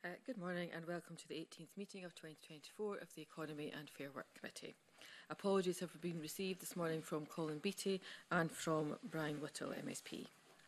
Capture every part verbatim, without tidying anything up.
Uh, good morning and welcome to the eighteenth meeting of twenty twenty-four of the Economy and Fair Work Committee. Apologies have been received this morning from Colin Beattie and from Brian Whittle, M S P.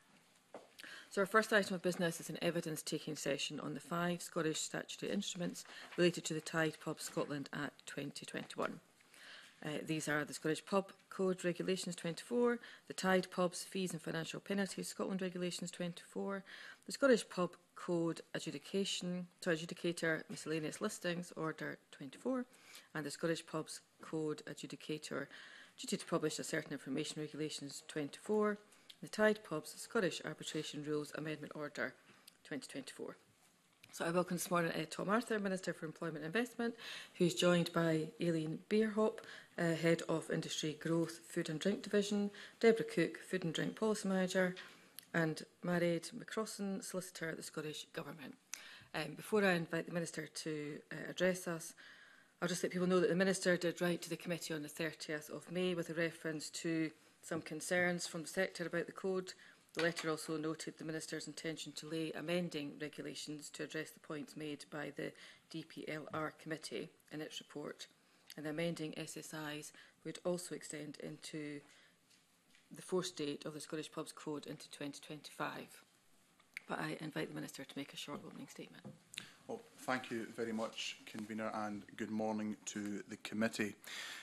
So our first item of business is an evidence-taking session on the five Scottish statutory instruments related to the Tide Pub Scotland Act twenty twenty-one. Uh, these are the Scottish Pub Code Regulations twenty-four, the Tide Pubs Fees and Financial Penalties Scotland Regulations twenty-four, the Scottish Pub Code Adjudication, to Adjudicator Miscellaneous Listings Order twenty-four, and the Scottish Pubs Code Adjudicator Duty to Publish a Certain Information Regulations twenty-four, the Tide Pubs Scottish Arbitration Rules Amendment Order twenty twenty-four. So I welcome this morning uh, Tom Arthur, Minister for Employment and Investment, who's joined by Aileen Beerhop, uh, Head of Industry Growth, Food and Drink Division, Deborah Cook, Food and Drink Policy Manager, and Mairead McCrossan, Solicitor at the Scottish Government. Um, before I invite the Minister to uh, address us, I'll just let people know that the Minister did write to the Committee on the thirtieth of May with a reference to some concerns from the sector about the code. The letter also noted the Minister's intention to lay amending regulations to address the points made by the D P L R Committee in its report, and the amending S S Is would also extend into the forced date of the Scottish Pubs Code into twenty twenty-five. But I invite the Minister to make a short opening statement. Well, thank you very much, Convener, and good morning to the committee.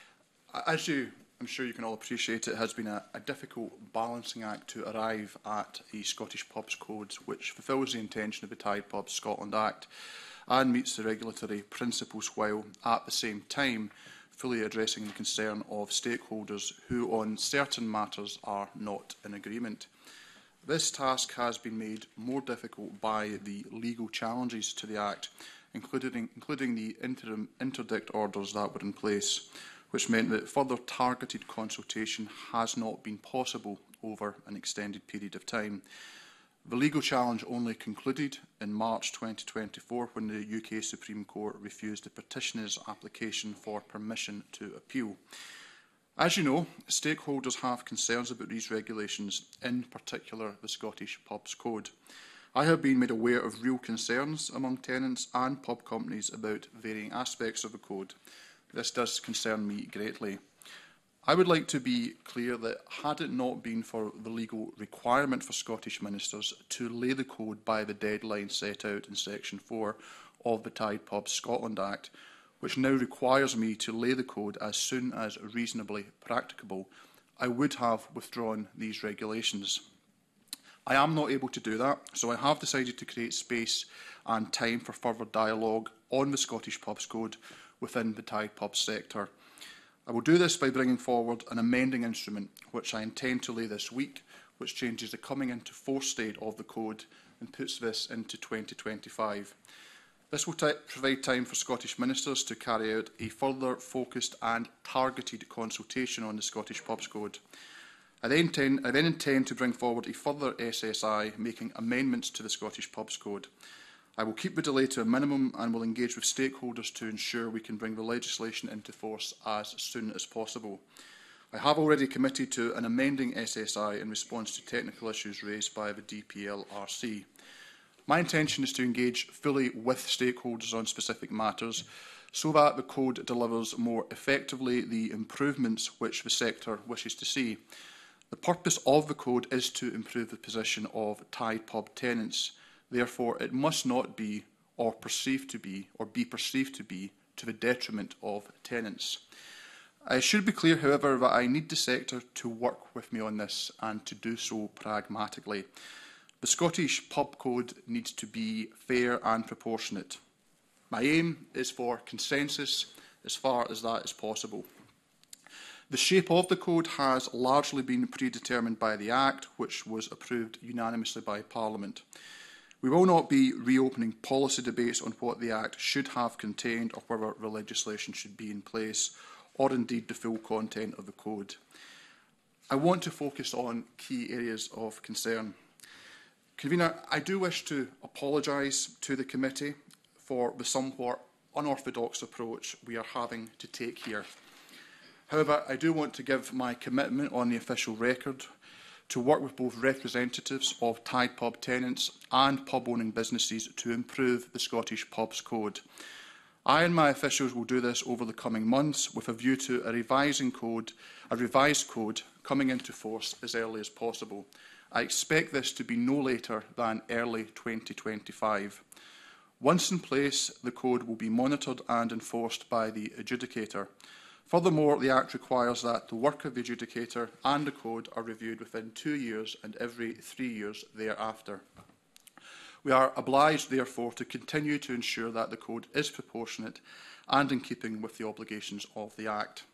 As you, I'm sure you can all appreciate, it has been a, a difficult balancing act to arrive at a Scottish Pubs Code which fulfils the intention of the Tide Pubs Scotland Act and meets the regulatory principles while at the same time fully addressing the concern of stakeholders who on certain matters are not in agreement. This task has been made more difficult by the legal challenges to the Act, including, including the interim interdict orders that were in place, which meant that further targeted consultation has not been possible over an extended period of time. The legal challenge only concluded in March twenty twenty-four when the U K Supreme Court refused the petitioner's application for permission to appeal. As you know, stakeholders have concerns about these regulations, in particular the Scottish Pubs Code. I have been made aware of real concerns among tenants and pub companies about varying aspects of the code. This does concern me greatly. I would like to be clear that had it not been for the legal requirement for Scottish ministers to lay the code by the deadline set out in Section four of the Tide Pubs Scotland Act, which now requires me to lay the code as soon as reasonably practicable, I would have withdrawn these regulations. I am not able to do that, so I have decided to create space and time for further dialogue on the Scottish Pubs Code within the Tide Pubs sector. I will do this by bringing forward an amending instrument, which I intend to lay this week, which changes the coming into force date of the code and puts this into twenty twenty-five. This will provide time for Scottish ministers to carry out a further focused and targeted consultation on the Scottish Pubs Code. I then, intend, I then intend to bring forward a further S S I making amendments to the Scottish Pubs Code. I will keep the delay to a minimum and will engage with stakeholders to ensure we can bring the legislation into force as soon as possible. I have already committed to an amending S S I in response to technical issues raised by the D P L R C. My intention is to engage fully with stakeholders on specific matters so that the code delivers more effectively the improvements which the sector wishes to see. The purpose of the code is to improve the position of Tide Pub tenants. Therefore, it must not be, or perceived to be, or be perceived to be, to the detriment of tenants. I should be clear, however, that I need the sector to work with me on this and to do so pragmatically. The Scottish Pub Code needs to be fair and proportionate. My aim is for consensus as far as that is possible. The shape of the code has largely been predetermined by the Act, which was approved unanimously by Parliament. We will not be reopening policy debates on what the Act should have contained or whether the legislation should be in place, or indeed the full content of the code. I want to focus on key areas of concern. Convener, I do wish to apologise to the committee for the somewhat unorthodox approach we are having to take here. However, I do want to give my commitment on the official record to work with both representatives of Tide Pub tenants and pub-owning businesses to improve the Scottish Pubs Code. I and my officials will do this over the coming months with a view to a, revising code, a revised code coming into force as early as possible. I expect this to be no later than early twenty twenty-five. Once in place, the code will be monitored and enforced by the adjudicator. Furthermore, the Act requires that the work of the adjudicator and the code are reviewed within two years and every three years thereafter. We are obliged, therefore, to continue to ensure that the code is proportionate and in keeping with the obligations of the Act.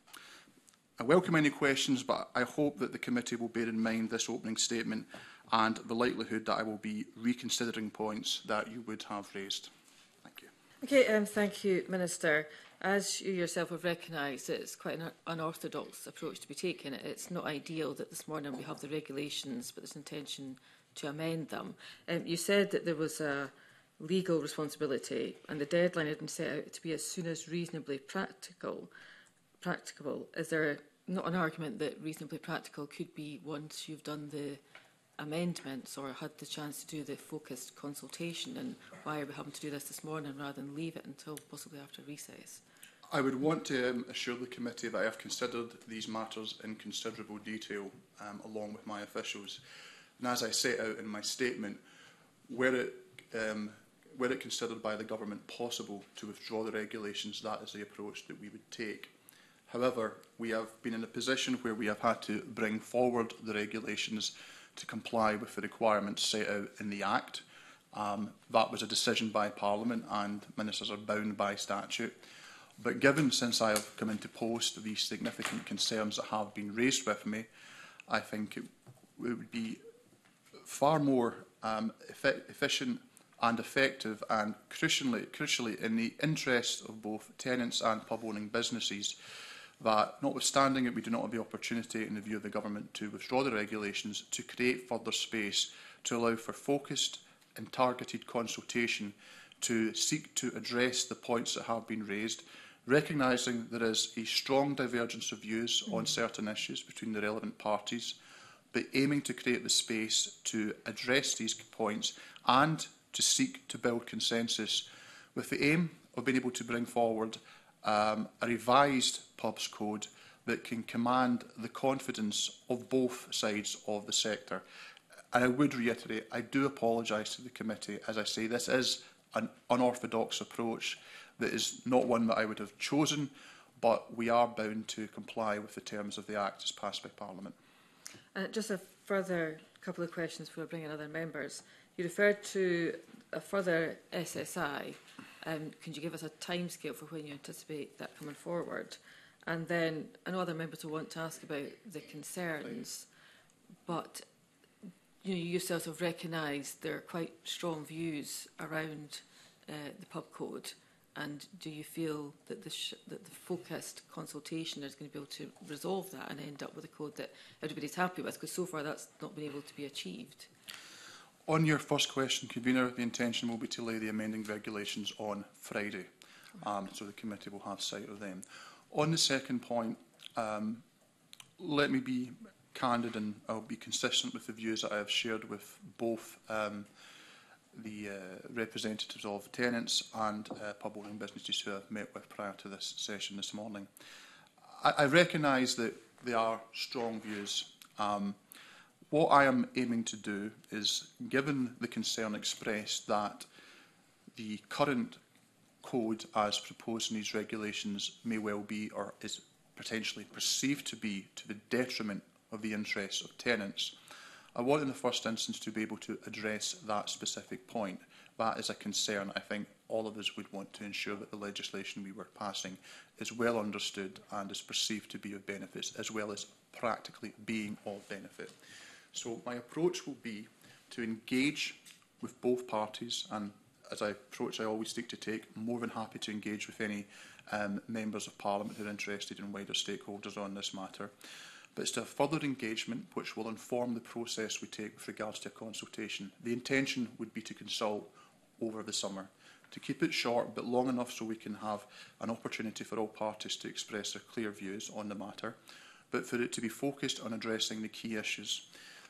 I welcome any questions, but I hope that the committee will bear in mind this opening statement and the likelihood that I will be reconsidering points that you would have raised. Thank you. Okay, um, thank you, Minister. As you yourself have recognised, it's quite an unorthodox approach to be taken. It's not ideal that this morning we have the regulations, but there's intention to amend them. Um, you said that there was a legal responsibility and the deadline had been set out to be as soon as reasonably practical. practicable. Is there not an argument that reasonably practical could be once you've done the amendments or had the chance to do the focused consultation, and why are we having to do this this morning rather than leave it until possibly after recess? I would want to um, assure the committee that I have considered these matters in considerable detail um, along with my officials. And as I set out in my statement, were it, um, were it considered by the government possible to withdraw the regulations, that is the approach that we would take. However, we have been in a position where we have had to bring forward the regulations to comply with the requirements set out in the Act. Um, that was a decision by Parliament and ministers are bound by statute. But given, since I have come into post, the significant concerns that have been raised with me, I think it, it would be far more um, effi efficient and effective and crucially, crucially in the interest of both tenants and pub-owning businesses that, notwithstanding it, we do not have the opportunity in the view of the government to withdraw the regulations, to create further space to allow for focused and targeted consultation to seek to address the points that have been raised, recognising there is a strong divergence of views mm-hmm. on certain issues between the relevant parties, but aiming to create the space to address these points and to seek to build consensus with the aim of being able to bring forward um, a revised pubs code that can command the confidence of both sides of the sector. And I would reiterate, I do apologise to the committee. As I say, this is an unorthodox approach that is not one that I would have chosen, but we are bound to comply with the terms of the Act as passed by Parliament. Uh, just a further couple of questions before I bring in other members. You referred to a further S S I. Um, can you give us a timescale for when you anticipate that coming forward? And then I know other members will want to ask about the concerns, but you know, you yourselves have recognised there are quite strong views around uh, the pub code. And do you feel that the, sh that the focused consultation is going to be able to resolve that and end up with a code that everybody's happy with? Because so far that's not been able to be achieved. On your first question, Convener, the intention will be to lay the amending regulations on Friday, um, so the committee will have sight of them. On the second point, um, let me be candid and I'll be consistent with the views that I have shared with both um, the uh, representatives of tenants and uh, pub-owning businesses who I've met with prior to this session this morning. I, I recognise that there are strong views. Um, what I am aiming to do is, given the concern expressed that the current code as proposed in these regulations may well be or is potentially perceived to be to the detriment of the interests of tenants, I want in the first instance to be able to address that specific point. That is a concern I think all of us would want to ensure that the legislation we were passing is well understood and is perceived to be of benefits as well as practically being of benefit. So my approach will be to engage with both parties, and as I approach I always seek to take, more than happy to engage with any um, members of Parliament who are interested in wider stakeholders on this matter. But it's to have further engagement which will inform the process we take with regards to a consultation. The intention would be to consult over the summer, to keep it short but long enough so we can have an opportunity for all parties to express their clear views on the matter, but for it to be focused on addressing the key issues.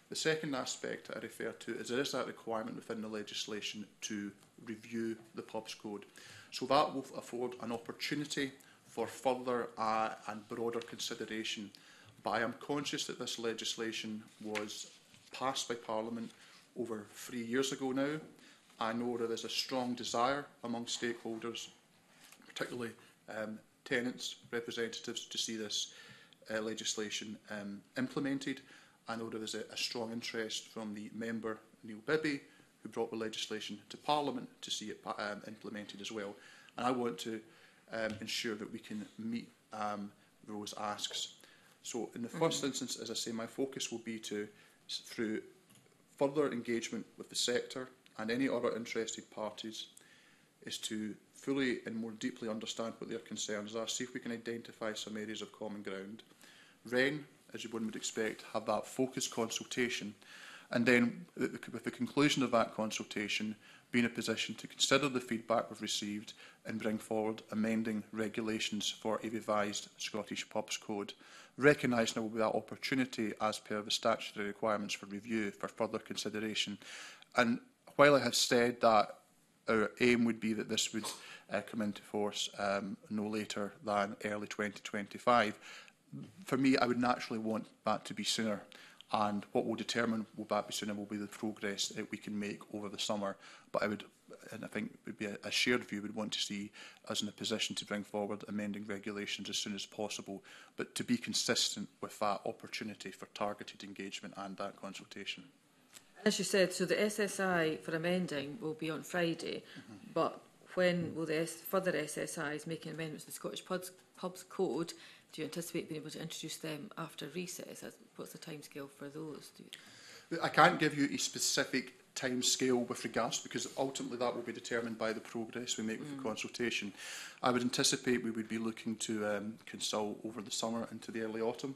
The second aspect I refer to is there is that requirement within the legislation to review the pubs code. So that will afford an opportunity for further uh, and broader consideration. But I am conscious that this legislation was passed by Parliament over three years ago now. I know there is a strong desire among stakeholders, particularly um, tenants, representatives, to see this uh, legislation um, implemented. I know there is a, a strong interest from the member, Neil Bibby, who brought the legislation to Parliament to see it um, implemented as well. And I want to um, ensure that we can meet um, those asks. So in the first mm-hmm. instance, as I say, my focus will be to, through further engagement with the sector and any other interested parties, is to fully and more deeply understand what their concerns are, see if we can identify some areas of common ground. Then, as one would expect, have that focused consultation, and then with the conclusion of that consultation, be in a position to consider the feedback we've received and bring forward amending regulations for a revised Scottish Pubs Code, recognising there will be that opportunity as per the statutory requirements for review for further consideration. And while I have said that our aim would be that this would uh, come into force um, no later than early twenty twenty-five, for me, I would naturally want that to be sooner. And what will determine will that be sooner will be the progress that we can make over the summer. But I would, and I think it would be a, a shared view, would want to see us in a position to bring forward amending regulations as soon as possible, but to be consistent with that opportunity for targeted engagement and that consultation. As you said, so the S S I for amending will be on Friday, mm-hmm. but when will the S further S S Is making amendments to the Scottish Pubs, Pubs Code, do you anticipate being able to introduce them after recess? What's the timescale for those? Do you... I can't give you a specific timescale with regards, because ultimately that will be determined by the progress we make with mm. the consultation. I would anticipate we would be looking to um, consult over the summer into the early autumn,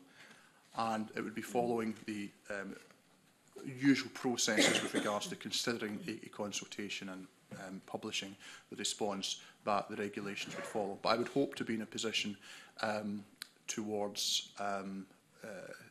and it would be following the um, usual processes with regards to considering a, a consultation and um, publishing the response that the regulations would follow. But I would hope to be in a position um, towards um, uh,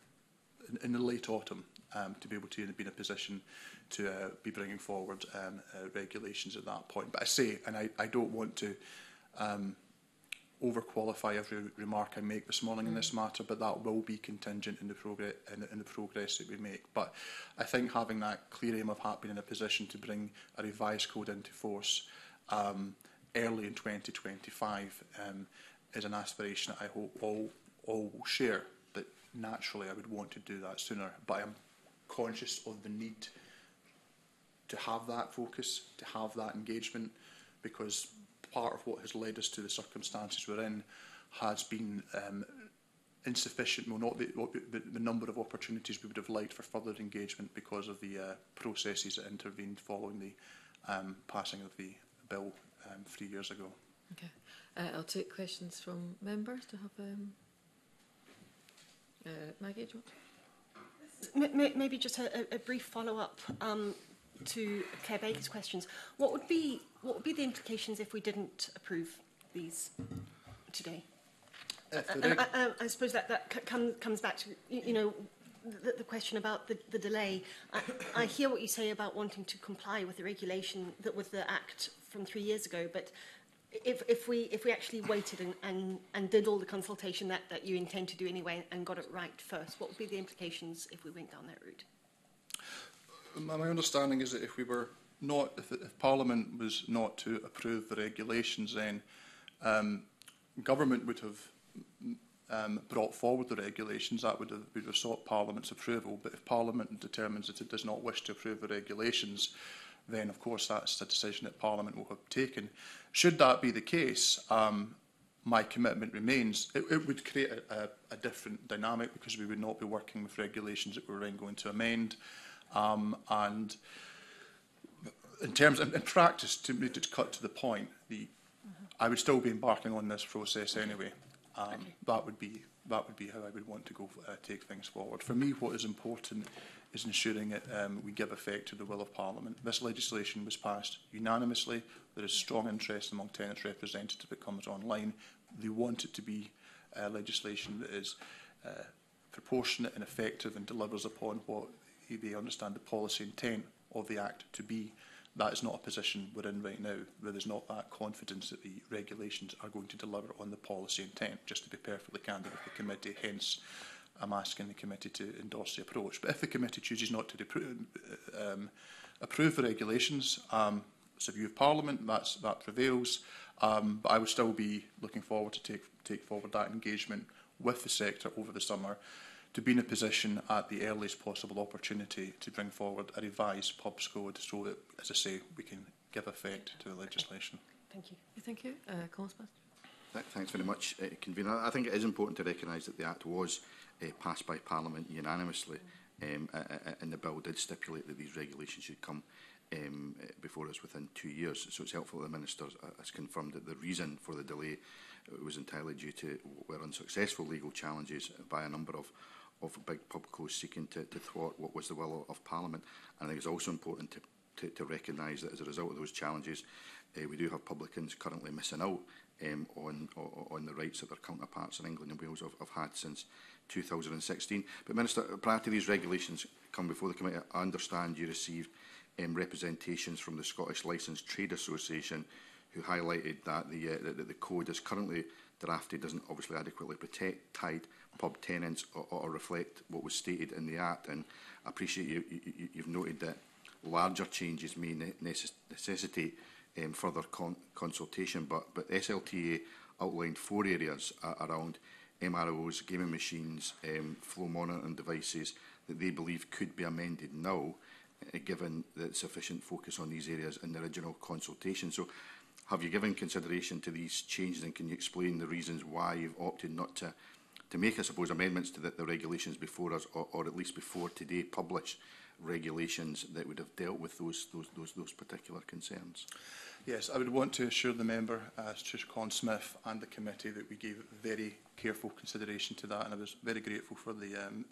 in, in the late autumn um, to be able to be in a position to uh, be bringing forward um, uh, regulations at that point. But I say, and I, I don't want to um, overqualify every remark I make this morning mm. in this matter, but that will be contingent in the, progress, in, the, in the progress that we make. But I think having that clear aim of being in a position to bring a revised code into force um, early in twenty twenty-five um, is an aspiration that I hope all, all will share. But naturally I would want to do that sooner, but I am conscious of the need to have that focus, to have that engagement, because part of what has led us to the circumstances we're in has been um, insufficient, well, not the, the, the number of opportunities we would have liked for further engagement because of the uh, processes that intervened following the um, passing of the bill um, three years ago. Okay. Uh, I'll take questions from members to have um, uh, Maggie, do you want? Maybe just a, a brief follow-up um, to Claire Baker's questions. What would be what would be the implications if we didn't approve these today? Uh, and I, I, I suppose that that come, comes back to you, you know the, the question about the, the delay. I, I hear what you say about wanting to comply with the regulation that with the Act from three years ago, but if if we if we actually waited and, and, and did all the consultation that, that you intend to do anyway and got it right first, what would be the implications if we went down that route? My understanding is that if we were not, if, if Parliament was not to approve the regulations, then um, government would have um, brought forward the regulations. That would have, would have sought Parliament's approval. But if Parliament determines that it does not wish to approve the regulations, then of course that's a decision that Parliament will have taken. Should that be the case, um, my commitment remains. It, it would create a, a, a different dynamic, because we would not be working with regulations that we were then going to amend. Um, and in terms, in, in practice, to, to cut to the point, the, mm-hmm. I would still be embarking on this process anyway. Um, okay. That would be that would be how I would want to go uh, take things forward. For me, what is important is ensuring that um, we give effect to the will of Parliament. This legislation was passed unanimously. There is strong interest among tenants' representatives that comes online. They want it to be uh, legislation that is uh, proportionate and effective and delivers upon what they understand the policy intent of the Act to be. That is not a position we're in right now, where there's not that confidence that the regulations are going to deliver on the policy intent, just to be perfectly candid with the committee. Hence, I'm asking the committee to endorse the approach. But if the committee chooses not to um, approve the regulations, um, it's a view of Parliament, that's, that prevails. Um, but I would still be looking forward to take, take forward that engagement with the sector over the summer, to be in a position at the earliest possible opportunity to bring forward a revised pubs code so that, as I say, we can give effect to the legislation. Thank you. Thank you. Uh, Colin Smith. Th Thanks very much, uh, Convener. I think it is important to recognise that the Act was uh, passed by Parliament unanimously, um, uh, uh, and the bill did stipulate that these regulations should come um, uh, before us within two years. So it's helpful that the Minister has confirmed that the reason for the delay was entirely due to were unsuccessful legal challenges by a number of of big pubcos seeking to, to thwart what was the will of Parliament. And I think it's also important to, to, to recognise that as a result of those challenges, uh, we do have publicans currently missing out um, on, on, on the rights that their counterparts in England and Wales have, have had since two thousand sixteen. But Minister, prior to these regulations come before the committee, I understand you received um, representations from the Scottish Licensed Trade Association, who highlighted that the, uh, that the code is currently drafted doesn't obviously adequately protect tied pub tenants or, or reflect what was stated in the Act. And I appreciate you, you, you've noted that larger changes may ne necess necessitate um, further con consultation, but, but S L T A outlined four areas uh, around M R Os, gaming machines, um, flow monitoring devices that they believe could be amended now, uh, given the sufficient focus on these areas in the original consultation. So, have you given consideration to these changes, and can you explain the reasons why you've opted not to, to make, I suppose, amendments to the, the regulations before us, or, or at least before today publish regulations that would have dealt with those, those, those, those particular concerns? Yes, I would want to assure the member, uh, Colin Smith, and the committee that we gave very careful consideration to that, and I was very grateful for the um,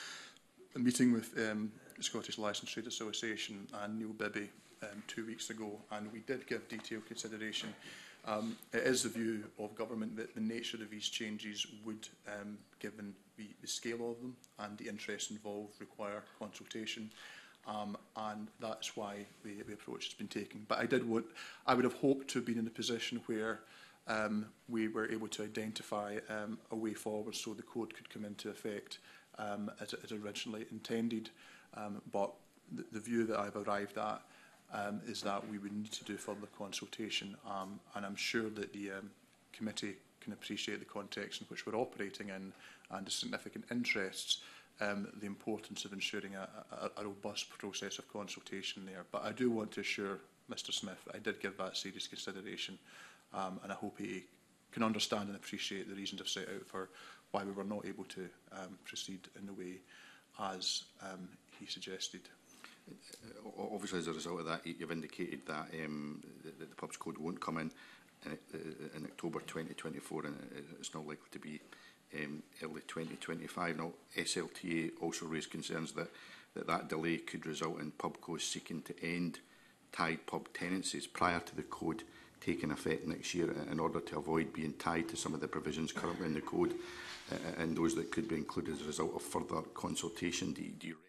a meeting with um, the Scottish Licensed Trade Association and Neil Bibby um, two weeks ago, and we did give detailed consideration. Um, it is the view of government that the nature of these changes would, um, given the, the scale of them and the interests involved, require consultation, um, and that's why the, the approach has been taken. But I did want, I would have hoped to have been in a position where um, we were able to identify um, a way forward so the code could come into effect um, as, as originally intended. Um, but the, the view that I've arrived at um, is that we would need to do further consultation, um, and I'm sure that the um, committee can appreciate the context in which we're operating in and the significant interests, um, the importance of ensuring a, a, a robust process of consultation there. But I do want to assure Mr Smith that I did give that serious consideration, um, and I hope he can understand and appreciate the reasons I've set out for why we were not able to um, proceed in the way as um, he suggested. Obviously, as a result of that, you've indicated that um, the, the pubs code won't come in in, in October twenty twenty-four, and it's not likely to be um, early twenty twenty-five. Now, S L T A also raised concerns that that, that delay could result in pubcos seeking to end tied pub tenancies prior to the code taking effect next year, in order to avoid being tied to some of the provisions currently in the code, uh, and those that could be included as a result of further consultation. Do you, do you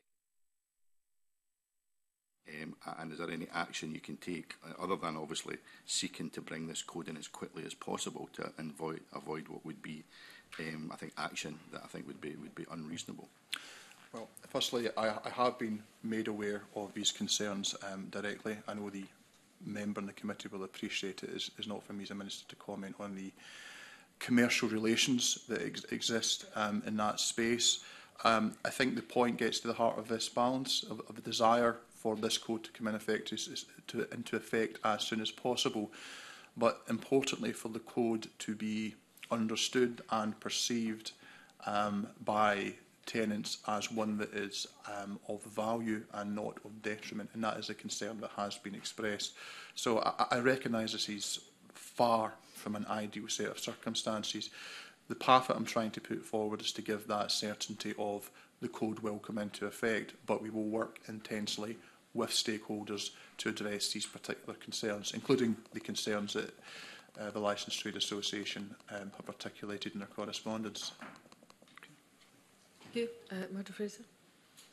Um, and is there any action you can take, uh, other than obviously seeking to bring this code in as quickly as possible to avoid, avoid what would be, um, I think, action that I think would be, would be unreasonable? Well, firstly, I, I have been made aware of these concerns um, directly. I know the member in the committee will appreciate it. It's, it's not for me as a minister to comment on the commercial relations that ex exist um, in that space. Um, I think the point gets to the heart of this balance, of, of the desire for this code to come in effect, is, is to, into effect as soon as possible, but importantly for the code to be understood and perceived um, by tenants as one that is um, of value and not of detriment, and that is a concern that has been expressed. So I, I recognise this is far from an ideal set of circumstances. The path that I'm trying to put forward is to give that certainty of the code will come into effect, but we will work intensely with stakeholders to address these particular concerns, including the concerns that uh, the Licensed Trade Association um, have articulated in their correspondence. Thank you. Uh, Murdo Fraser.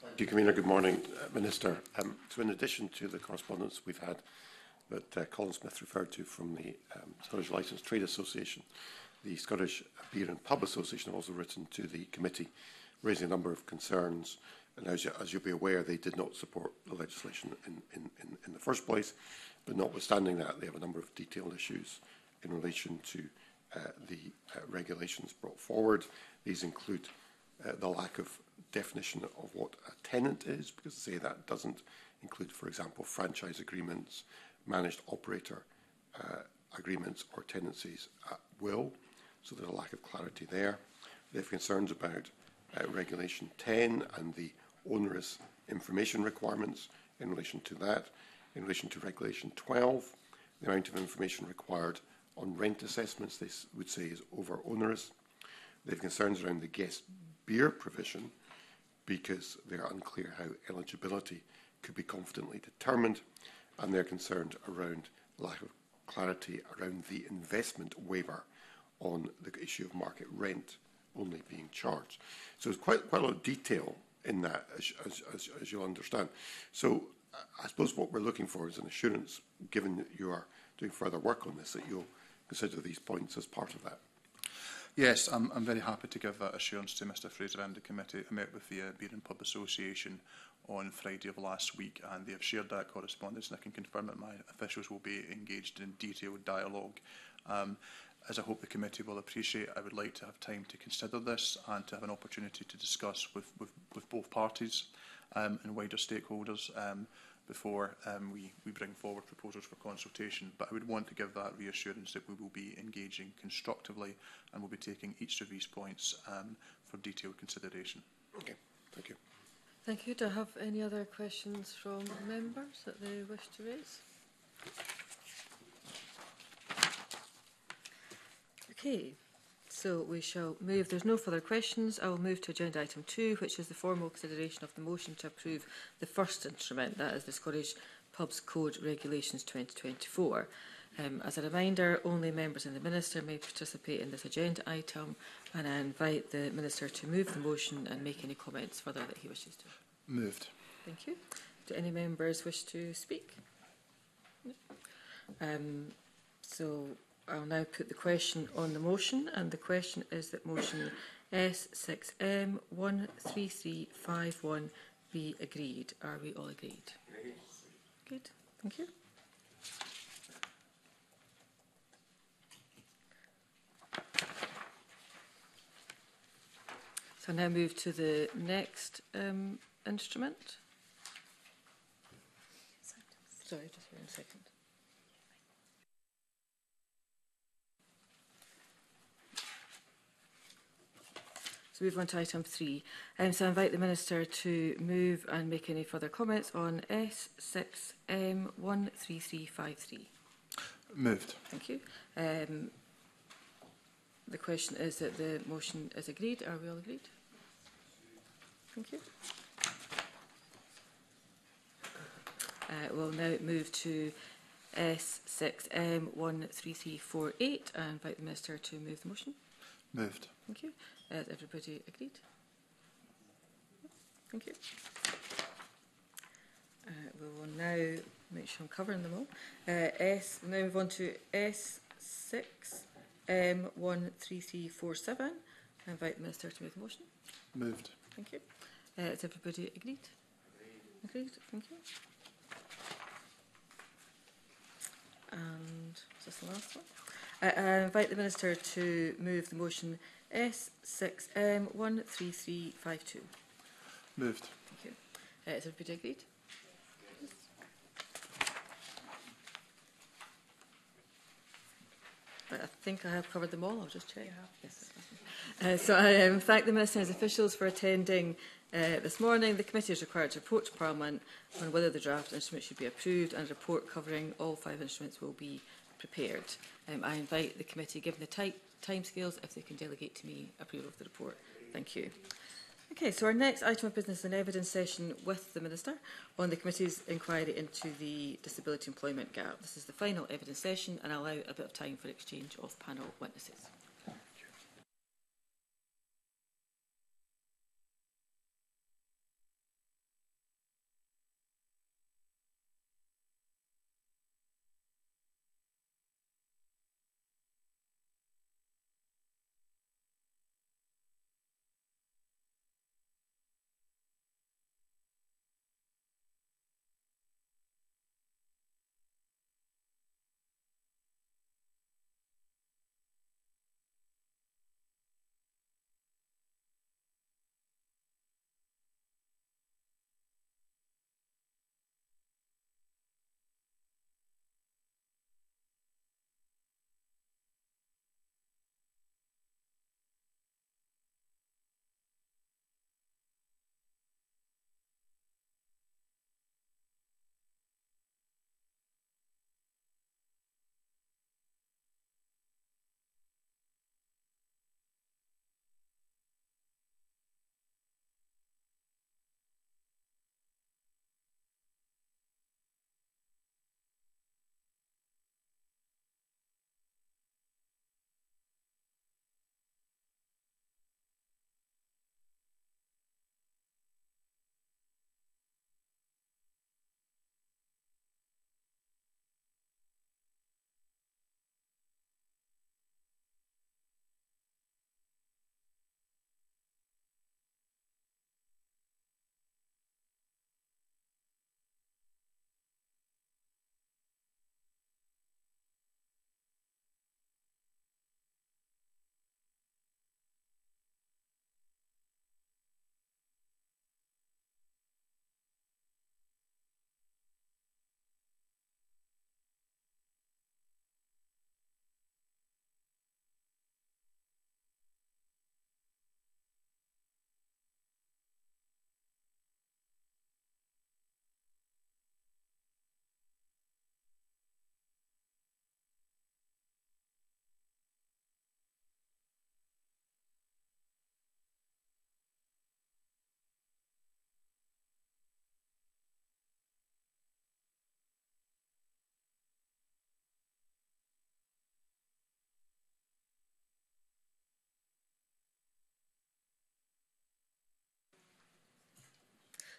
Thank you, Convener. Good morning, uh, Minister. Um, so in addition to the correspondence we've had that uh, Colin Smith referred to from the um, Scottish Licensed Trade Association, the Scottish Beer and Pub Association have also written to the committee, raising a number of concerns. And as, you, as you'll be aware, they did not support the legislation in, in, in, in the first place. But notwithstanding that, they have a number of detailed issues in relation to uh, the uh, regulations brought forward. These include uh, the lack of definition of what a tenant is, because they say that doesn't include, for example, franchise agreements, managed operator uh, agreements or tenancies at will. So there's a lack of clarity there. They have concerns about uh, Regulation ten and the onerous information requirements in relation to that. In relation to Regulation twelve, the amount of information required on rent assessments, they would say, is over onerous. They have concerns around the guest beer provision because they are unclear how eligibility could be confidently determined, and they're concerned around lack of clarity around the investment waiver on the issue of market rent only being charged. So there's quite, quite a lot of detail in that, as, as, as, as you'll understand. So I suppose what we're looking for is an assurance, given that you are doing further work on this, that you'll consider these points as part of that. Yes, I'm, I'm very happy to give that assurance to Mr Fraser and the committee. I met with the uh, Beer and Pub Association on Friday of last week, and they have shared that correspondence, and I can confirm that my officials will be engaged in detailed dialogue. Um, as I hope the committee will appreciate, I would like to have time to consider this and to have an opportunity to discuss with, with, with both parties um, and wider stakeholders um, before um, we, we bring forward proposals for consultation. But I would want to give that reassurance that we will be engaging constructively and will be taking each of these points um, for detailed consideration. Okay, thank you. Thank you. Do I have any other questions from members that they wish to raise? Okay, so we shall move. There's no further questions. I will move to agenda item two, which is the formal consideration of the motion to approve the first instrument, that is the Scottish Pubs Code Regulations twenty twenty-four. Um, as a reminder, only members and the Minister may participate in this agenda item, and I invite the Minister to move the motion and make any comments further that he wishes to. Moved. Thank you. Do any members wish to speak? No. Um, so I'll now put the question on the motion, and the question is that motion S six M one three three five one be agreed. Are we all agreed? Good. Thank you. So I now move to the next um, instrument. Sorry, just one second. So move on to item three. Um, so I invite the Minister to move and make any further comments on S six M one three three five three. Moved. Thank you. Um, the question is that the motion is agreed. Are we all agreed? Thank you. Uh, we'll now move to S six M one three three four eight. I invite the Minister to move the motion. Moved. Thank you. Has everybody agreed? Thank you. Uh, we will now make sure I'm covering them all. Uh, S. We'll now move on to S six M one three three four seven. I invite the Minister to move the motion. Moved. Thank you. Uh, has everybody agreed? Agreed. Thank you. And is this the last one? Uh, I invite the Minister to move the motion S six M one three three five two. Moved. Thank you. Uh, has everybody agreed? Right, I think I have covered them all. I'll just check. Yes. Uh, so I um, thank the Minister and his officials for attending uh, this morning. The committee is required to report to Parliament on whether the draft instrument should be approved, and a report covering all five instruments will be prepared. Um, I invite the committee, given the tight timescales, if they can delegate to me approval of the report. Thank you. Okay, so our next item of business is an evidence session with the Minister on the committee's inquiry into the disability employment gap. This is the final evidence session, and I'll allow a bit of time for exchange of panel witnesses.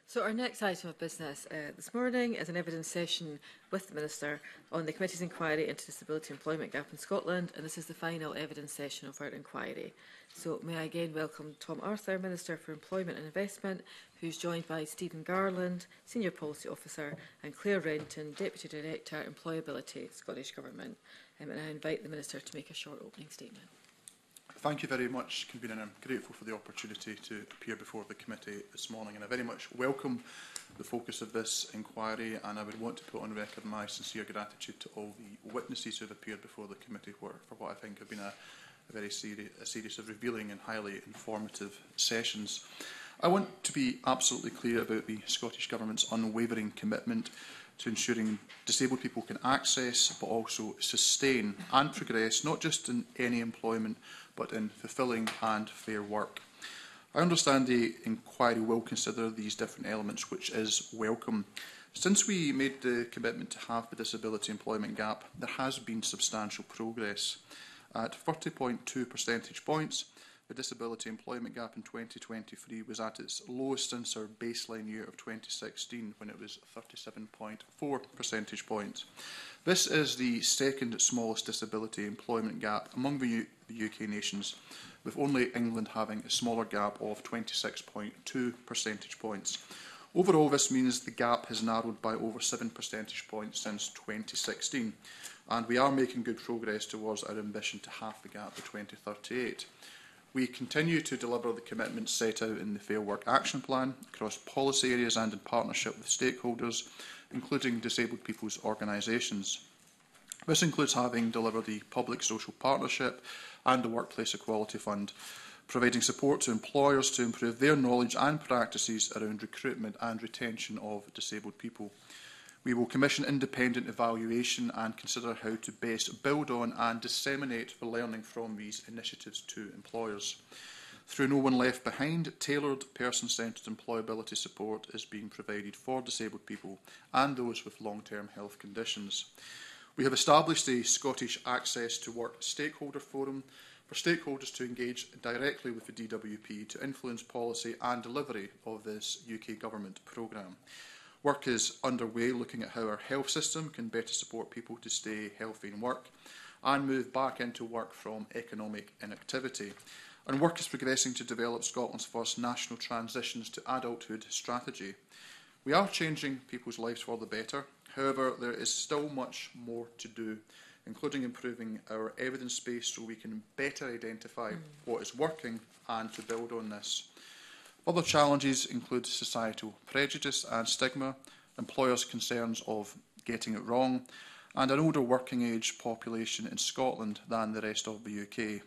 So our next item of business uh, this morning is an evidence session with the Minister on the Committee's inquiry into disability employment gap in Scotland, and this is the final evidence session of our inquiry. So may I again welcome Tom Arthur, Minister for Employment and Investment, who's joined by Stephen Garland, Senior Policy Officer, and Claire Renton, Deputy Director, Employability, Scottish Government. Um, and I invite the Minister to make a short opening statement. Thank you very much, Convener. I'm grateful for the opportunity to appear before the committee this morning, and I very much welcome the focus of this inquiry, and I would want to put on record my sincere gratitude to all the witnesses who have appeared before the committee for, for what I think have been a, a very seri a series of revealing and highly informative sessions. I want to be absolutely clear about the Scottish Government's unwavering commitment to ensuring disabled people can access but also sustain and progress not just in any employment but in fulfilling and fair work. I understand the inquiry will consider these different elements, which is welcome. Since we made the commitment to halve the disability employment gap, there has been substantial progress. At thirty point two percentage points, the disability employment gap in twenty twenty-three was at its lowest since our baseline year of twenty sixteen, when it was thirty-seven point four percentage points. This is the second smallest disability employment gap among the, U the U K nations, with only England having a smaller gap of twenty-six point two percentage points. Overall, this means the gap has narrowed by over seven percentage points since twenty sixteen, and we are making good progress towards our ambition to halve the gap by twenty thirty-eight. We continue to deliver the commitments set out in the Fair Work Action Plan across policy areas and in partnership with stakeholders, including disabled people's organisations. This includes having delivered the Public Social Partnership and the Workplace Equality Fund, providing support to employers to improve their knowledge and practices around recruitment and retention of disabled people. We will commission independent evaluation and consider how to best build on and disseminate the learning from these initiatives to employers. Through No One Left Behind, tailored person-centred employability support is being provided for disabled people and those with long-term health conditions. We have established a Scottish Access to Work Stakeholder Forum for stakeholders to engage directly with the D W P to influence policy and delivery of this U K Government programme. Work is underway looking at how our health system can better support people to stay healthy in work and move back into work from economic inactivity. And work is progressing to develop Scotland's first national transitions to adulthood strategy. We are changing people's lives for the better. However, there is still much more to do, including improving our evidence base so we can better identify mm. what is working and to build on this. Other challenges include societal prejudice and stigma, employers' concerns of getting it wrong, and an older working age population in Scotland than the rest of the U K.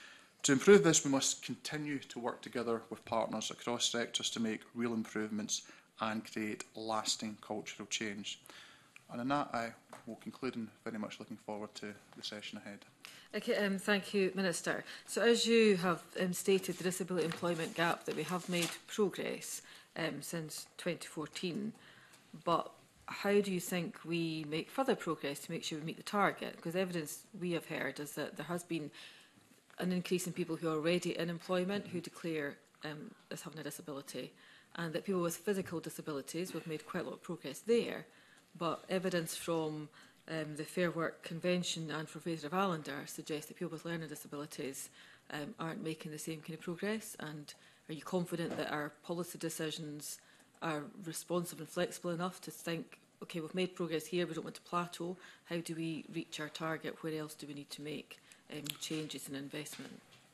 To improve this, we must continue to work together with partners across sectors to make real improvements and create lasting cultural change. And on that, I will conclude and very much looking forward to the session ahead. Okay, um, thank you, Minister. So as you have um, stated, the disability employment gap, that we have made progress um, since twenty fourteen, but how do you think we make further progress to make sure we meet the target? Because evidence we have heard is that there has been an increase in people who are already in employment who declare um, as having a disability, and that people with physical disabilities, we've made quite a lot of progress there, but evidence from Um, the Fair Work Convention and for Fraser of Allender suggest that people with learning disabilities um, aren't making the same kind of progress. And are you confident that our policy decisions are responsive and flexible enough to think, okay, we've made progress here, we don't want to plateau. How do we reach our target? Where else do we need to make um, changes in investment?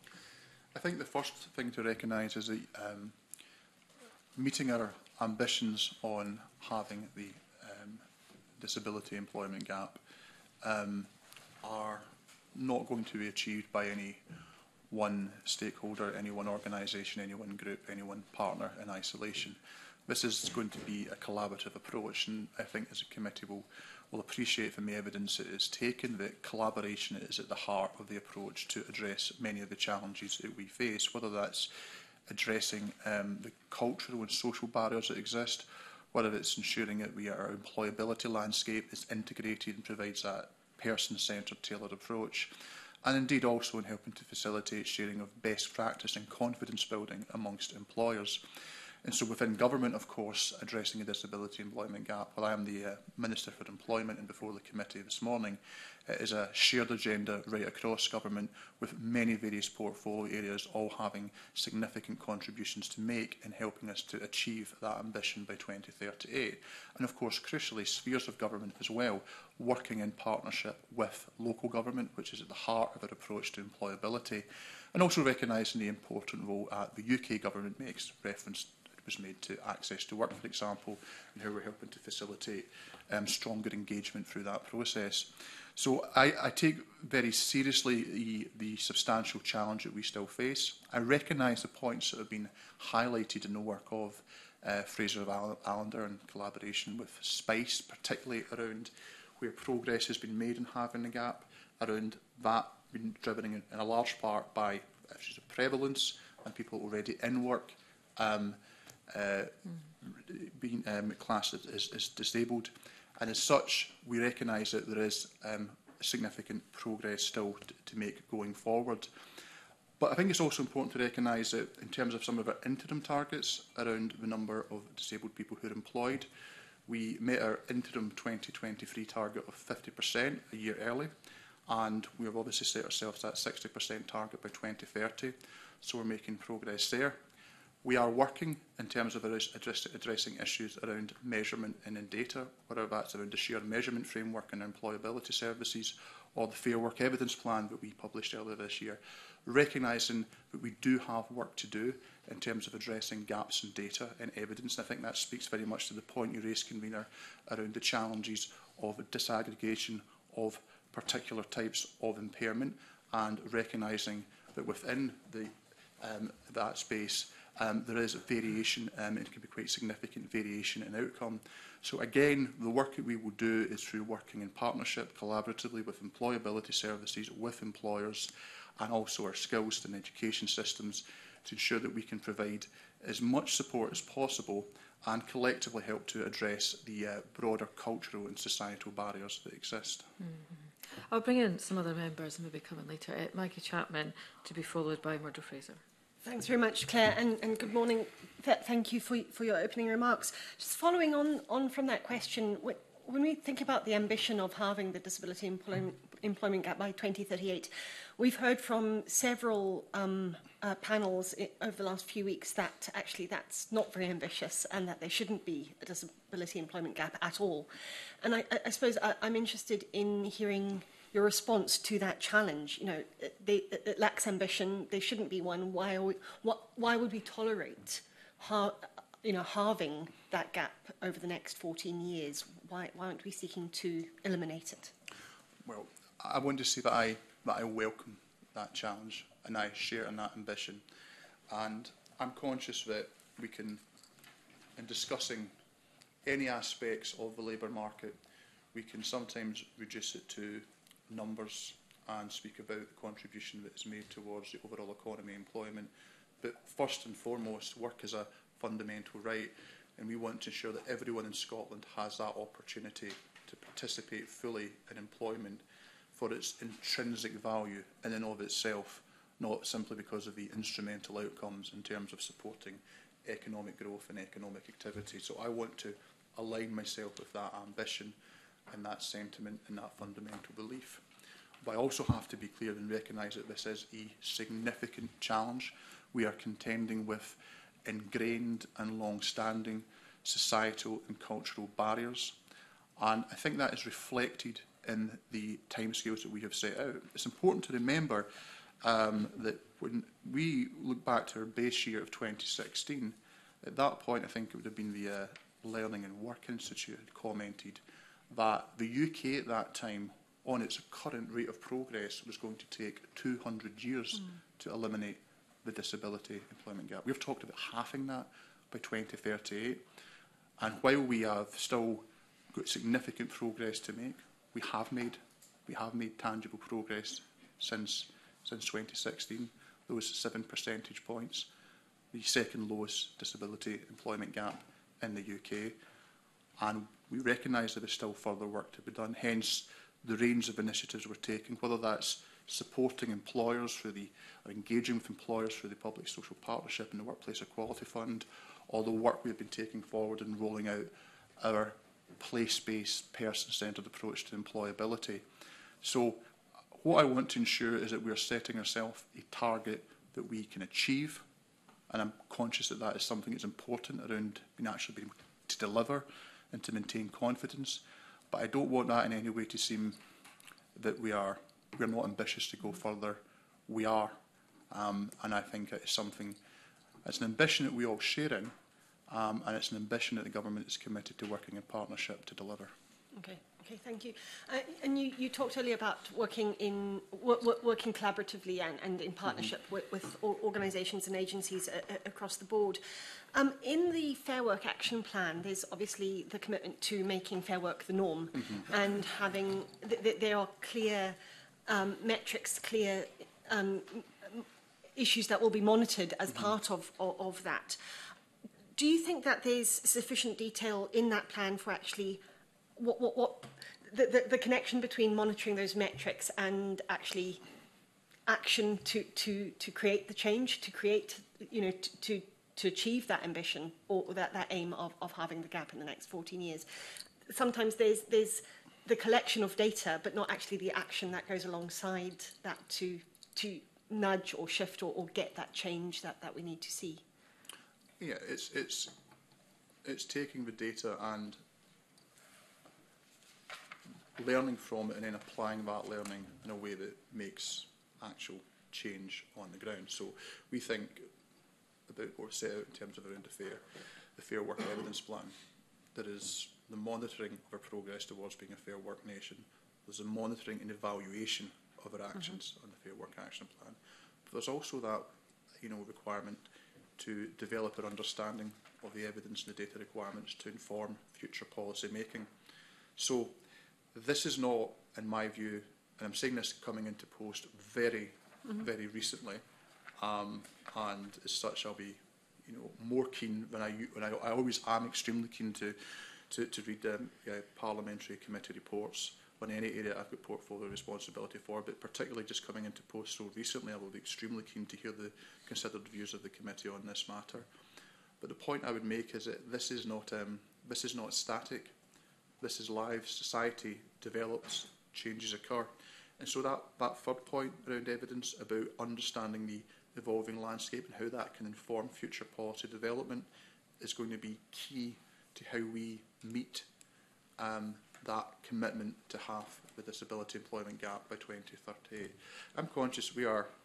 I think the first thing to recognise is that um, meeting our ambitions on having the um, disability employment gap um, are not going to be achieved by any one stakeholder, any one organisation, any one group, any one partner in isolation. This is going to be a collaborative approach, and I think as a committee will will appreciate from the evidence that is taken that collaboration is at the heart of the approach to address many of the challenges that we face, whether that's addressing um, the cultural and social barriers that exist, whether it's ensuring that we, our employability landscape is integrated and provides that person-centred tailored approach, and indeed also in helping to facilitate sharing of best practice and confidence building amongst employers. And so within government, of course, addressing the disability employment gap, while I am the uh, Minister for Employment and before the committee this morning, it is a shared agenda right across government with many various portfolio areas all having significant contributions to make in helping us to achieve that ambition by twenty thirty-eight. And of course, crucially, spheres of government as well, working in partnership with local government, which is at the heart of our approach to employability, and also recognising the important role uh, the U K government makes. Reference was made to access to work, for example, and how we're helping to facilitate um, stronger engagement through that process. So I, I take very seriously the, the substantial challenge that we still face. I recognise the points that have been highlighted in the work of uh, Fraser Allender in collaboration with SPICE, particularly around where progress has been made in having the gap, around that being driven in, in a large part by issues of prevalence and people already in work um, uh, mm. being um, classed as, as disabled. And as such, we recognise that there is um, significant progress still to, to make going forward. But I think it's also important to recognise that in terms of some of our interim targets around the number of disabled people who are employed, we met our interim twenty twenty-three target of fifty percent a year early, and we have obviously set ourselves that sixty percent target by twenty thirty, so we're making progress there. We are working in terms of address, addressing issues around measurement and in data, whether that's around the shared measurement framework and employability services or the Fair Work Evidence Plan that we published earlier this year, recognising that we do have work to do in terms of addressing gaps in data and evidence. And I think that speaks very much to the point you raised, Convener, around the challenges of disaggregation of particular types of impairment and recognising that within the, um, that space Um, there is a variation, um, it can be quite significant variation in outcome. So again, the work that we will do is through working in partnership, collaboratively with employability services, with employers, and also our skills and education systems to ensure that we can provide as much support as possible and collectively help to address the uh, broader cultural and societal barriers that exist. Mm-hmm. I'll bring in some other members and maybe come in later. Uh, Maggie Chapman, to be followed by Murdo Fraser. Thanks very much, Claire, and, and good morning. Th thank you for, for your opening remarks. Just following on, on from that question, when we think about the ambition of halving the disability employment, employment gap by twenty thirty-eight, we've heard from several um, uh, panels I over the last few weeks that actually that's not very ambitious and that there shouldn't be a disability employment gap at all. And I, I suppose I, I'm interested in hearing your response to that challenge. You know, they, it lacks ambition. There shouldn't be one. Why? Are we, what, why would we tolerate, har, you know, halving that gap over the next fourteen years? Why, why aren't we seeking to eliminate it? Well, I want to say that I that I welcome that challenge and I share in that ambition. And I'm conscious that we can, in discussing any aspects of the labour market, we can sometimes reduce it to numbers and speak about the contribution that is made towards the overall economy and employment. But first and foremost, work is a fundamental right, and we want to ensure that everyone in Scotland has that opportunity to participate fully in employment for its intrinsic value in and of itself, not simply because of the instrumental outcomes in terms of supporting economic growth and economic activity. So I want to align myself with that ambition and that sentiment and that fundamental belief. But I also have to be clear and recognise that this is a significant challenge. We are contending with ingrained and long-standing societal and cultural barriers, and I think that is reflected in the timescales that we have set out. It's important to remember um, that when we look back to our base year of twenty sixteen, at that point I think it would have been the uh, Learning and Work Institute had commented that the U K at that time, on its current rate of progress, was going to take two hundred years mm. to eliminate the disability employment gap. We've talked about halving that by twenty thirty-eight, and while we have still got significant progress to make, we have made we have made tangible progress since since twenty sixteen. Those seven percentage points, the second lowest disability employment gap in the U K, and we recognise that there's still further work to be done. Hence, the range of initiatives we're taking, whether that's supporting employers through the, or engaging with employers through the Public Social Partnership and the Workplace Equality Fund, all the work we've been taking forward in rolling out our place-based, person-centred approach to employability. So what I want to ensure is that we are setting ourselves a target that we can achieve, and I'm conscious that that is something that's important around being actually being able to deliver and to maintain confidence. But I don't want that in any way to seem that we are we're not ambitious to go further. We are, um, and I think it is something. It's an ambition that we all share in, um, and it's an ambition that the government is committed to working in partnership to deliver. Okay. Okay, thank you. Uh, and you, you talked earlier about working in w w working collaboratively and, and in partnership mm-hmm. with, with organisations and agencies a, a, across the board. Um, in the Fair Work Action Plan, there's obviously the commitment to making fair work the norm, mm-hmm. and having th th there are clear um, metrics, clear um, issues that will be monitored as mm-hmm. part of, of of that. Do you think that there's sufficient detail in that plan for actually what what what the, the, the connection between monitoring those metrics and actually action to, to, to create the change, to create, you know, to, to, to achieve that ambition or that, that aim of, of having the gap in the next fourteen years? Sometimes there's, there's the collection of data, but not actually the action that goes alongside that to, to nudge or shift or, or get that change that, that we need to see. Yeah, it's, it's, it's taking the data and learning from it and then applying that learning in a way that makes actual change on the ground. So we think about what we've set out in terms of around the fair, the Fair Work Evidence Plan. There is the monitoring of our progress towards being a fair work nation. There's a monitoring and evaluation of our actions mm-hmm. on the Fair Work Action Plan. But there's also that, you know, requirement to develop an understanding of the evidence and the data requirements to inform future policy making. So this is not, in my view, and I'm saying this coming into post very, mm-hmm. very recently, um, and as such, I'll be, you know, more keen when I when I, I always am extremely keen to to, to read um, uh, parliamentary committee reports on any area I've got portfolio responsibility for. But particularly just coming into post so recently, I will be extremely keen to hear the considered views of the committee on this matter. But the point I would make is that this is not um, this is not static. This is live. Society develops, changes occur. And so that, that third point around evidence about understanding the evolving landscape and how that can inform future policy development is going to be key to how we meet um, that commitment to halve the disability employment gap by twenty thirty-eight. I'm conscious we are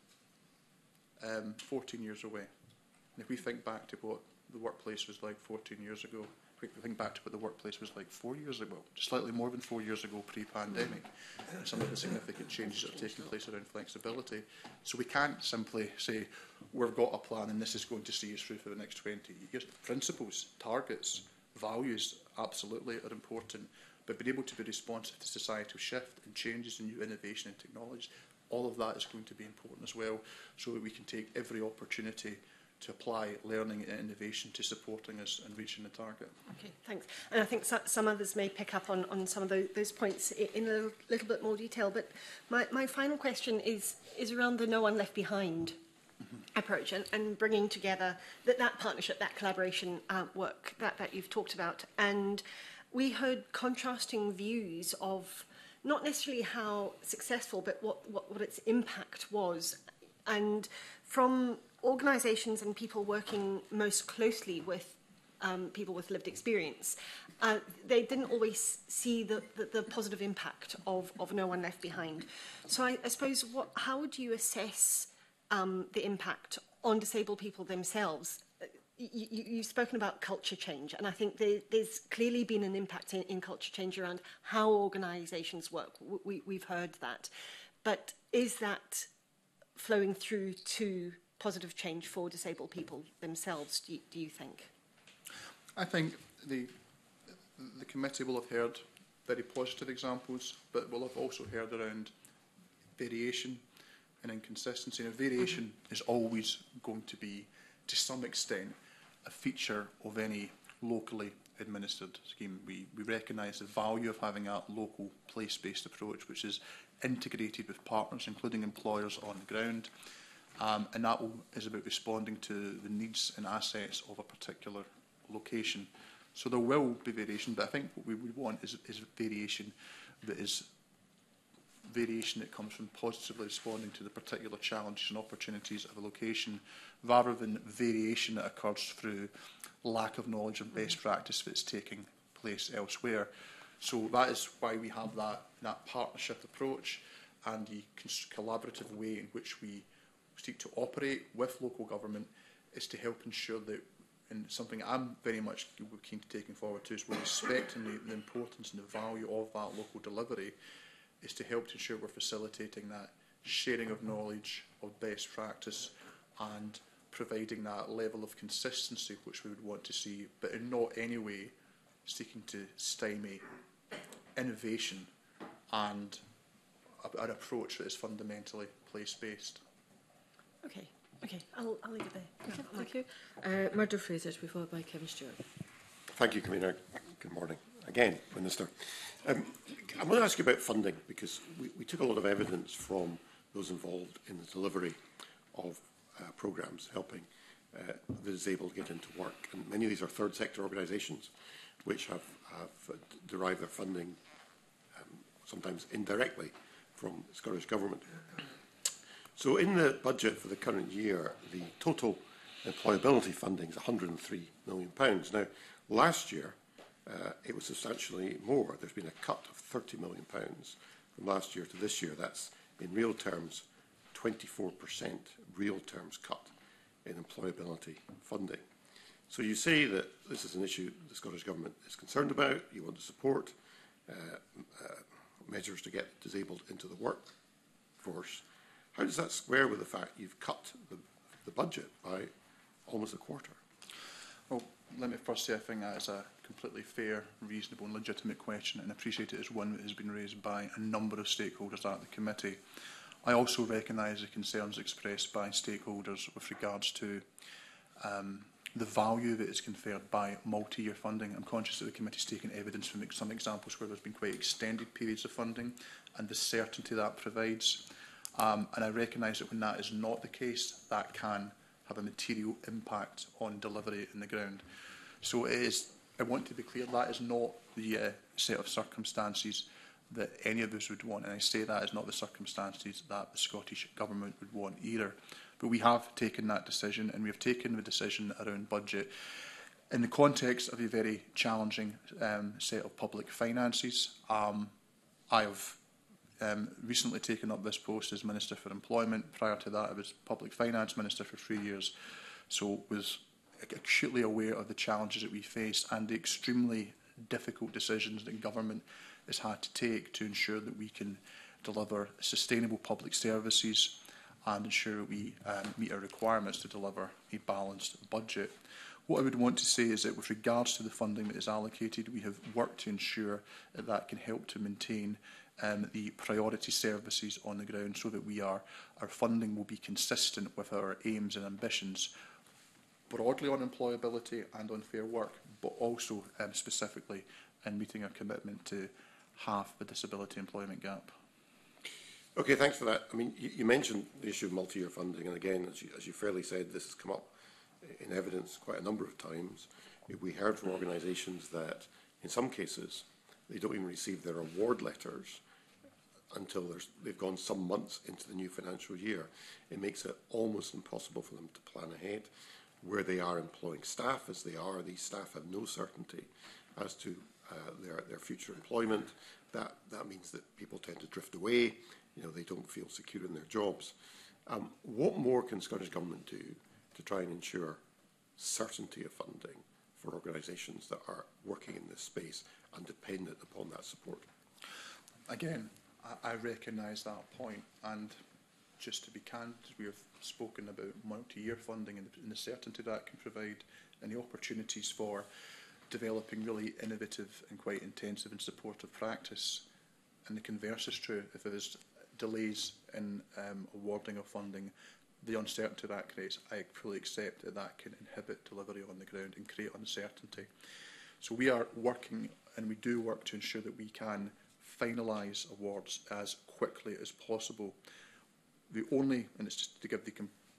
um, fourteen years away. And if we think back to what the workplace was like fourteen years ago, think back to what the workplace was like four years ago, just slightly more than four years ago pre-pandemic, and some of the significant changes that have taken place around flexibility. So we can't simply say, we've got a plan and this is going to see us through for the next twenty years. Principles, targets, values, absolutely are important, but being able to be responsive to societal shift and changes in new innovation and technology, all of that is going to be important as well, so that we can take every opportunity to apply learning and innovation to supporting us and reaching the target. Okay, thanks. And I think so, some others may pick up on, on some of those, those points in, in a little, little bit more detail. But my, my final question is, is around the no one left behind mm-hmm. approach and, and bringing together that, that partnership, that collaboration uh, work that, that you've talked about. And we heard contrasting views of not necessarily how successful, but what, what, what its impact was. And from organisations and people working most closely with um, people with lived experience, uh, they didn't always see the, the, the positive impact of, of No One Left Behind. So I, I suppose, what, how would you assess um, the impact on disabled people themselves? You, you, you've spoken about culture change, and I think there, there's clearly been an impact in, in culture change around how organisations work. We, we've heard that. But is that flowing through to positive change for disabled people themselves, do you, do you think? I think the, the committee will have heard very positive examples, but will have also heard around variation and inconsistency. Now, variation mm-hmm. is always going to be, to some extent, a feature of any locally administered scheme. We, we recognise the value of having a local place-based approach, which is integrated with partners, including employers on the ground. Um, and that will, is about responding to the needs and assets of a particular location. So there will be variation, but I think what we would want is, is variation that is variation that comes from positively responding to the particular challenges and opportunities of a location, rather than variation that occurs through lack of knowledge of best practice that's taking place elsewhere. So that is why we have that, that partnership approach and the collaborative way in which we seek to operate with local government is to help ensure that, and something I'm very much keen to taking forward to, is we're respecting the, the importance and the value of that local delivery, is to help to ensure we're facilitating that sharing of knowledge, of best practice, and providing that level of consistency which we would want to see, but in not any way seeking to stymie innovation and a, an approach that is fundamentally place-based. Okay, okay, I'll, I'll leave it there. Okay, thank you. Uh, Murdo Fraser to be followed by Kevin Stewart. Thank you, Convener. Good morning again, Minister. Um, I want to ask you about funding, because we, we took a lot of evidence from those involved in the delivery of uh, programmes helping uh, the disabled get into work. And many of these are third sector organisations which have, have uh, derived their funding um, sometimes indirectly from the Scottish Government. So in the budget for the current year, the total employability funding is one hundred and three million pounds. Now, last year, Uh, it was substantially more. There's been a cut of thirty million pounds from last year to this year. That's, in real terms, twenty-four percent real terms cut in employability funding. So you say that this is an issue the Scottish Government is concerned about. You want to support uh, uh, measures to get disabled into the workforce. How does that square with the fact you've cut the, the budget by almost a quarter? Well, let me first say I think that is a completely fair, reasonable and legitimate question, and appreciate it as one that has been raised by a number of stakeholders at the committee. I also recognise the concerns expressed by stakeholders with regards to um, the value that is conferred by multi-year funding. I'm conscious that the committee has taken evidence from some examples where there's been quite extended periods of funding and the certainty that provides. Um, and I recognise that when that is not the case, that can have a material impact on delivery in the ground. So it is, I want to be clear, that is not the uh, set of circumstances that any of us would want, and I say that is not the circumstances that the Scottish Government would want either. But we have taken that decision, and we have taken the decision around budget in the context of a very challenging um, set of public finances. Um, I have um, recently taken up this post as Minister for Employment. Prior to that, I was Public Finance Minister for three years, so was acutely aware of the challenges that we face and the extremely difficult decisions that government has had to take to ensure that we can deliver sustainable public services and ensure that we um, meet our requirements to deliver a balanced budget. What I would want to say is that with regards to the funding that is allocated, we have worked to ensure that that can help to maintain um, the priority services on the ground, so that we are, our funding will be consistent with our aims and ambitions, broadly on employability and on fair work, but also um, specifically in meeting our commitment to half the disability employment gap. Okay, thanks for that. I mean, you, you mentioned the issue of multi-year funding, and again, as you, as you fairly said, this has come up in evidence quite a number of times. We heard from organisations that, in some cases, they don't even receive their award letters until there's, they've gone some months into the new financial year. It makes it almost impossible for them to plan ahead. Where they are employing staff, as they are, these staff have no certainty as to uh, their, their future employment. That, that means that people tend to drift away. You know, they don't feel secure in their jobs. Um, what more can Scottish Government do to try and ensure certainty of funding for organisations that are working in this space and dependent upon that support? Again, I, I recognise that point, and just to be candid, we have spoken about multi-year funding and the, and the certainty that can provide, and the opportunities for developing really innovative and quite intensive and supportive practice. And the converse is true. If there is delays in um, awarding of funding, the uncertainty that creates, I fully accept that that can inhibit delivery on the ground and create uncertainty. So we are working, and we do work to ensure that we can finalise awards as quickly as possible. The only, and it's just to give the com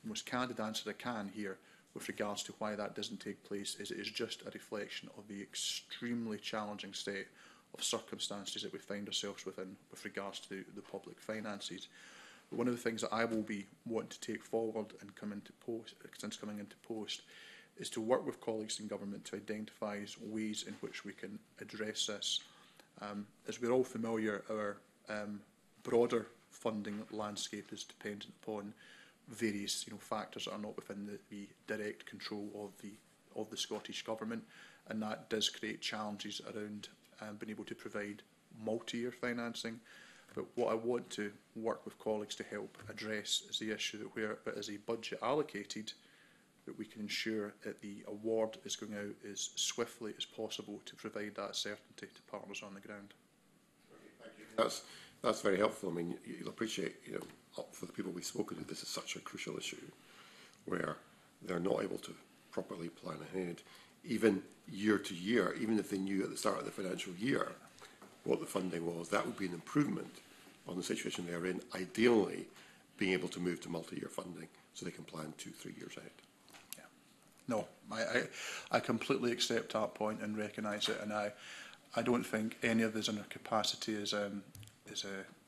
the most candid answer I can here with regards to why that doesn't take place is it is just a reflection of the extremely challenging state of circumstances that we find ourselves within with regards to the, the public finances. But one of the things that I will be wanting to take forward and come into post, since coming into post is to work with colleagues in government to identify ways in which we can address this. Um, as we're all familiar, our um, broader funding landscape is dependent upon various you know, factors that are not within the, the direct control of the, of the Scottish Government, and that does create challenges around um, being able to provide multi-year financing. But what I want to work with colleagues to help address is the issue that where there is a budget allocated, that we can ensure that the award is going out as swiftly as possible to provide that certainty to partners on the ground. Thank you. That's, that's very helpful. I mean, you'll appreciate, you know, for the people we've spoken to, this is such a crucial issue where they're not able to properly plan ahead, even year to year, even if they knew at the start of the financial year what the funding was. That would be an improvement on the situation they're in, ideally being able to move to multi-year funding so they can plan two, three years ahead. Yeah. No, I, I, I completely accept that point and recognise it, and I, I don't think any of us in our capacity as, um, as,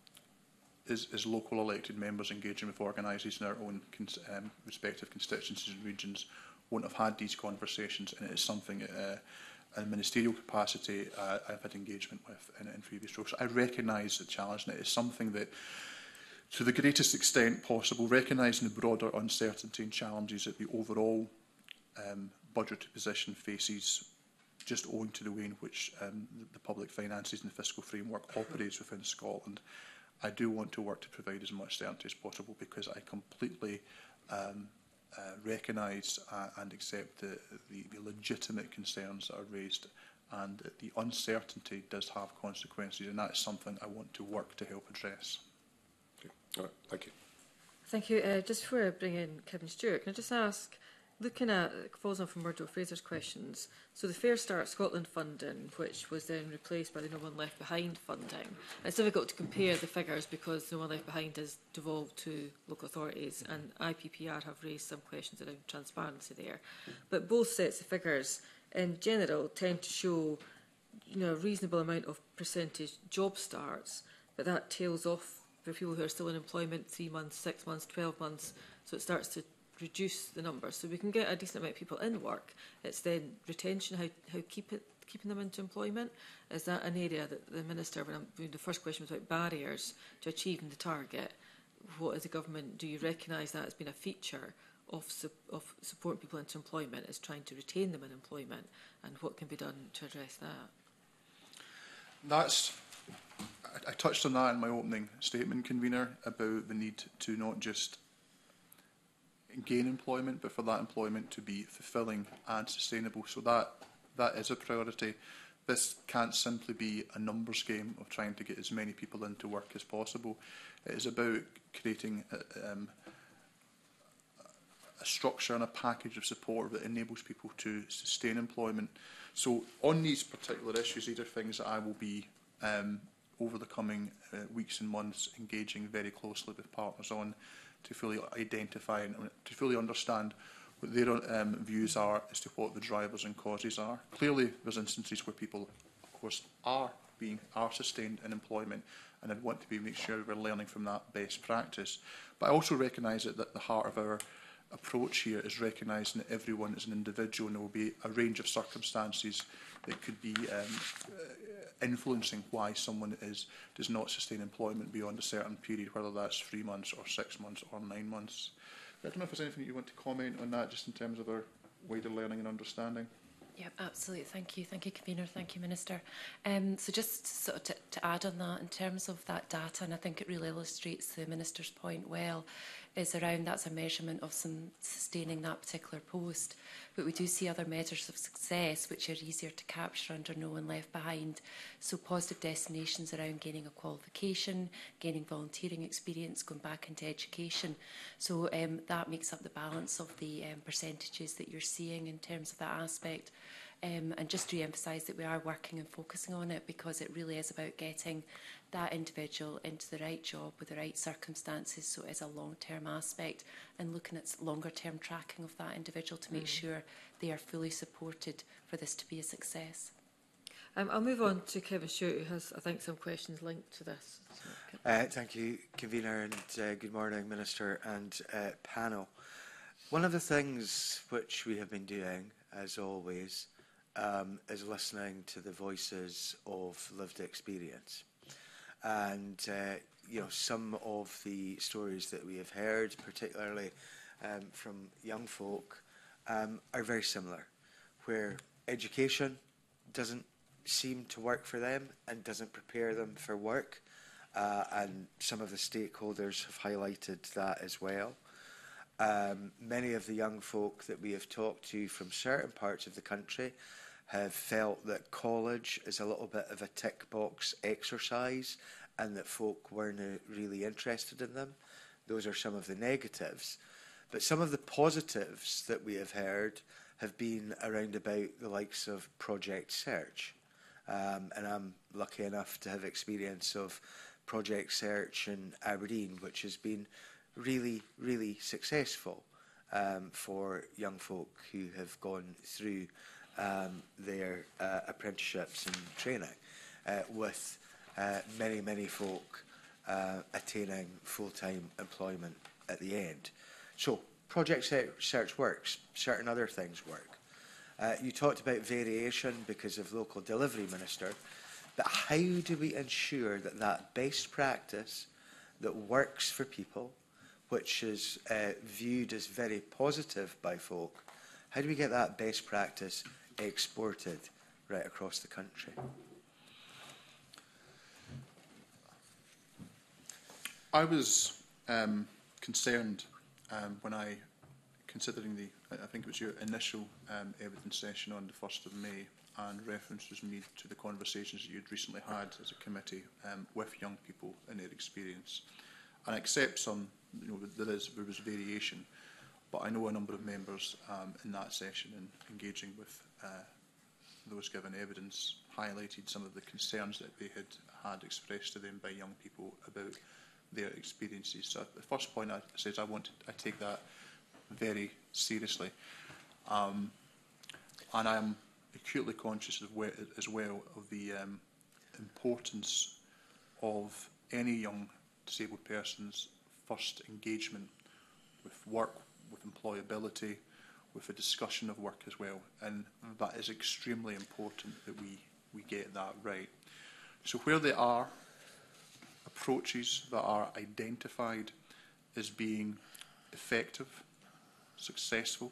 a, as, as local elected members engaging with organisations in our own cons um, respective constituencies and regions won't have had these conversations, and it is something uh, in a ministerial capacity uh, I've had engagement with in, in previous roles. So I recognise the challenge, and it is something that, to the greatest extent possible, recognising the broader uncertainty and challenges that the overall um, budgetary position faces, just owing to the way in which um, the, the public finances and the fiscal framework operates within Scotland. I do want to work to provide as much certainty as possible, because I completely um, Uh, recognise uh, and accept the, the, the legitimate concerns that are raised, and that the uncertainty does have consequences, and that is something I want to work to help address. Okay. All right. Thank you. Thank you. Uh, just before I bring in Kevin Stewart, can I just ask, looking at, it falls on from Murdo Fraser's questions, so the Fair Start Scotland funding, which was then replaced by the No One Left Behind funding, it's difficult to compare the figures because No One Left Behind is devolved to local authorities, and I P P R have raised some questions around transparency there. But both sets of figures in general tend to show, you know, a reasonable amount of percentage job starts, but that tails off for people who are still in employment three months, six months, twelve months, so it starts to reduce the numbers. So we can get a decent amount of people in work. It's then retention, how, how keep it, keeping them into employment. Is that an area that the Minister, when, I'm, when the first question was about barriers to achieving the target, what is the government, do you recognise that as being a feature of, su of supporting people into employment, is trying to retain them in employment, and what can be done to address that? That's, I, I touched on that in my opening statement, Convener, about the need to not just gain employment, but for that employment to be fulfilling and sustainable. So that that is a priority. This can't simply be a numbers game of trying to get as many people into work as possible. It is about creating a, um, a structure and a package of support that enables people to sustain employment. So on these particular issues, these are things that I will be, um, over the coming uh, weeks and months, engaging very closely with partners on, to fully identify and to fully understand what their um, views are as to what the drivers and causes are. Clearly, there's instances where people, of course, are being are sustained in employment, and I'd want to be make sure we're learning from that best practice. But I also recognise that at the heart of our approach here is recognising that everyone is an individual, and there will be a range of circumstances that could be um, influencing why someone is does not sustain employment beyond a certain period, whether that's three months or six months or nine months. I don't know if there's anything you want to comment on that, just in terms of our wider learning and understanding. Yeah, absolutely. Thank you. Thank you, Convener. Thank you, Minister. Um, so just sort of to, to add on that, in terms of that data, and I think it really illustrates the Minister's point well, is around that's a measurement of some sustaining that particular post. But we do see other measures of success which are easier to capture under No One Left Behind. So positive destinations around gaining a qualification, gaining volunteering experience, going back into education. So um, that makes up the balance of the um, percentages that you're seeing in terms of that aspect. Um, and just to emphasise that we are working and focusing on it, because it really is about getting that individual into the right job with the right circumstances, so it is a long-term aspect, and looking at longer-term tracking of that individual to make mm. sure they are fully supported for this to be a success. Um, I'll move on to Kevin Stewart, who has, I think, some questions linked to this. Uh, thank you, Convener, and uh, good morning, Minister and uh, panel. One of the things which we have been doing, as always, um, is listening to the voices of lived experience. And, uh, you know, some of the stories that we have heard, particularly um, from young folk, um, are very similar, where education doesn't seem to work for them and doesn't prepare them for work. Uh, and some of the stakeholders have highlighted that as well. Um, many of the young folk that we have talked to from certain parts of the country have felt that college is a little bit of a tick box exercise and that folk weren't really interested in them. Those are some of the negatives. But some of the positives that we have heard have been around about the likes of Project Search. Um, and I'm lucky enough to have experience of Project Search in Aberdeen, which has been really, really successful um, for young folk who have gone through um, their uh, apprenticeships and training, uh, with uh, many, many folk uh, attaining full-time employment at the end. So Project Search works, certain other things work. Uh, you talked about variation because of local delivery, Minister, but how do we ensure that that best practice that works for people, which is uh, viewed as very positive by folk, how do we get that best practice exported right across the country? I was um, concerned um, when I, considering the, I think it was your initial um, evidence session on the first of May, and reference was made to the conversations that you'd recently had as a committee um, with young people and their experience. And I accept some, you know, there is there was variation, but I know a number of members um, in that session and engaging with uh, those given evidence highlighted some of the concerns that they had had expressed to them by young people about their experiences. So the first point I said I want to, I take that very seriously, um, and I am acutely conscious of where, as well of the um, importance of any young disabled person's first engagement with work, with employability, with a discussion of work as well, and that is extremely important that we, we get that right. So where there are approaches that are identified as being effective, successful,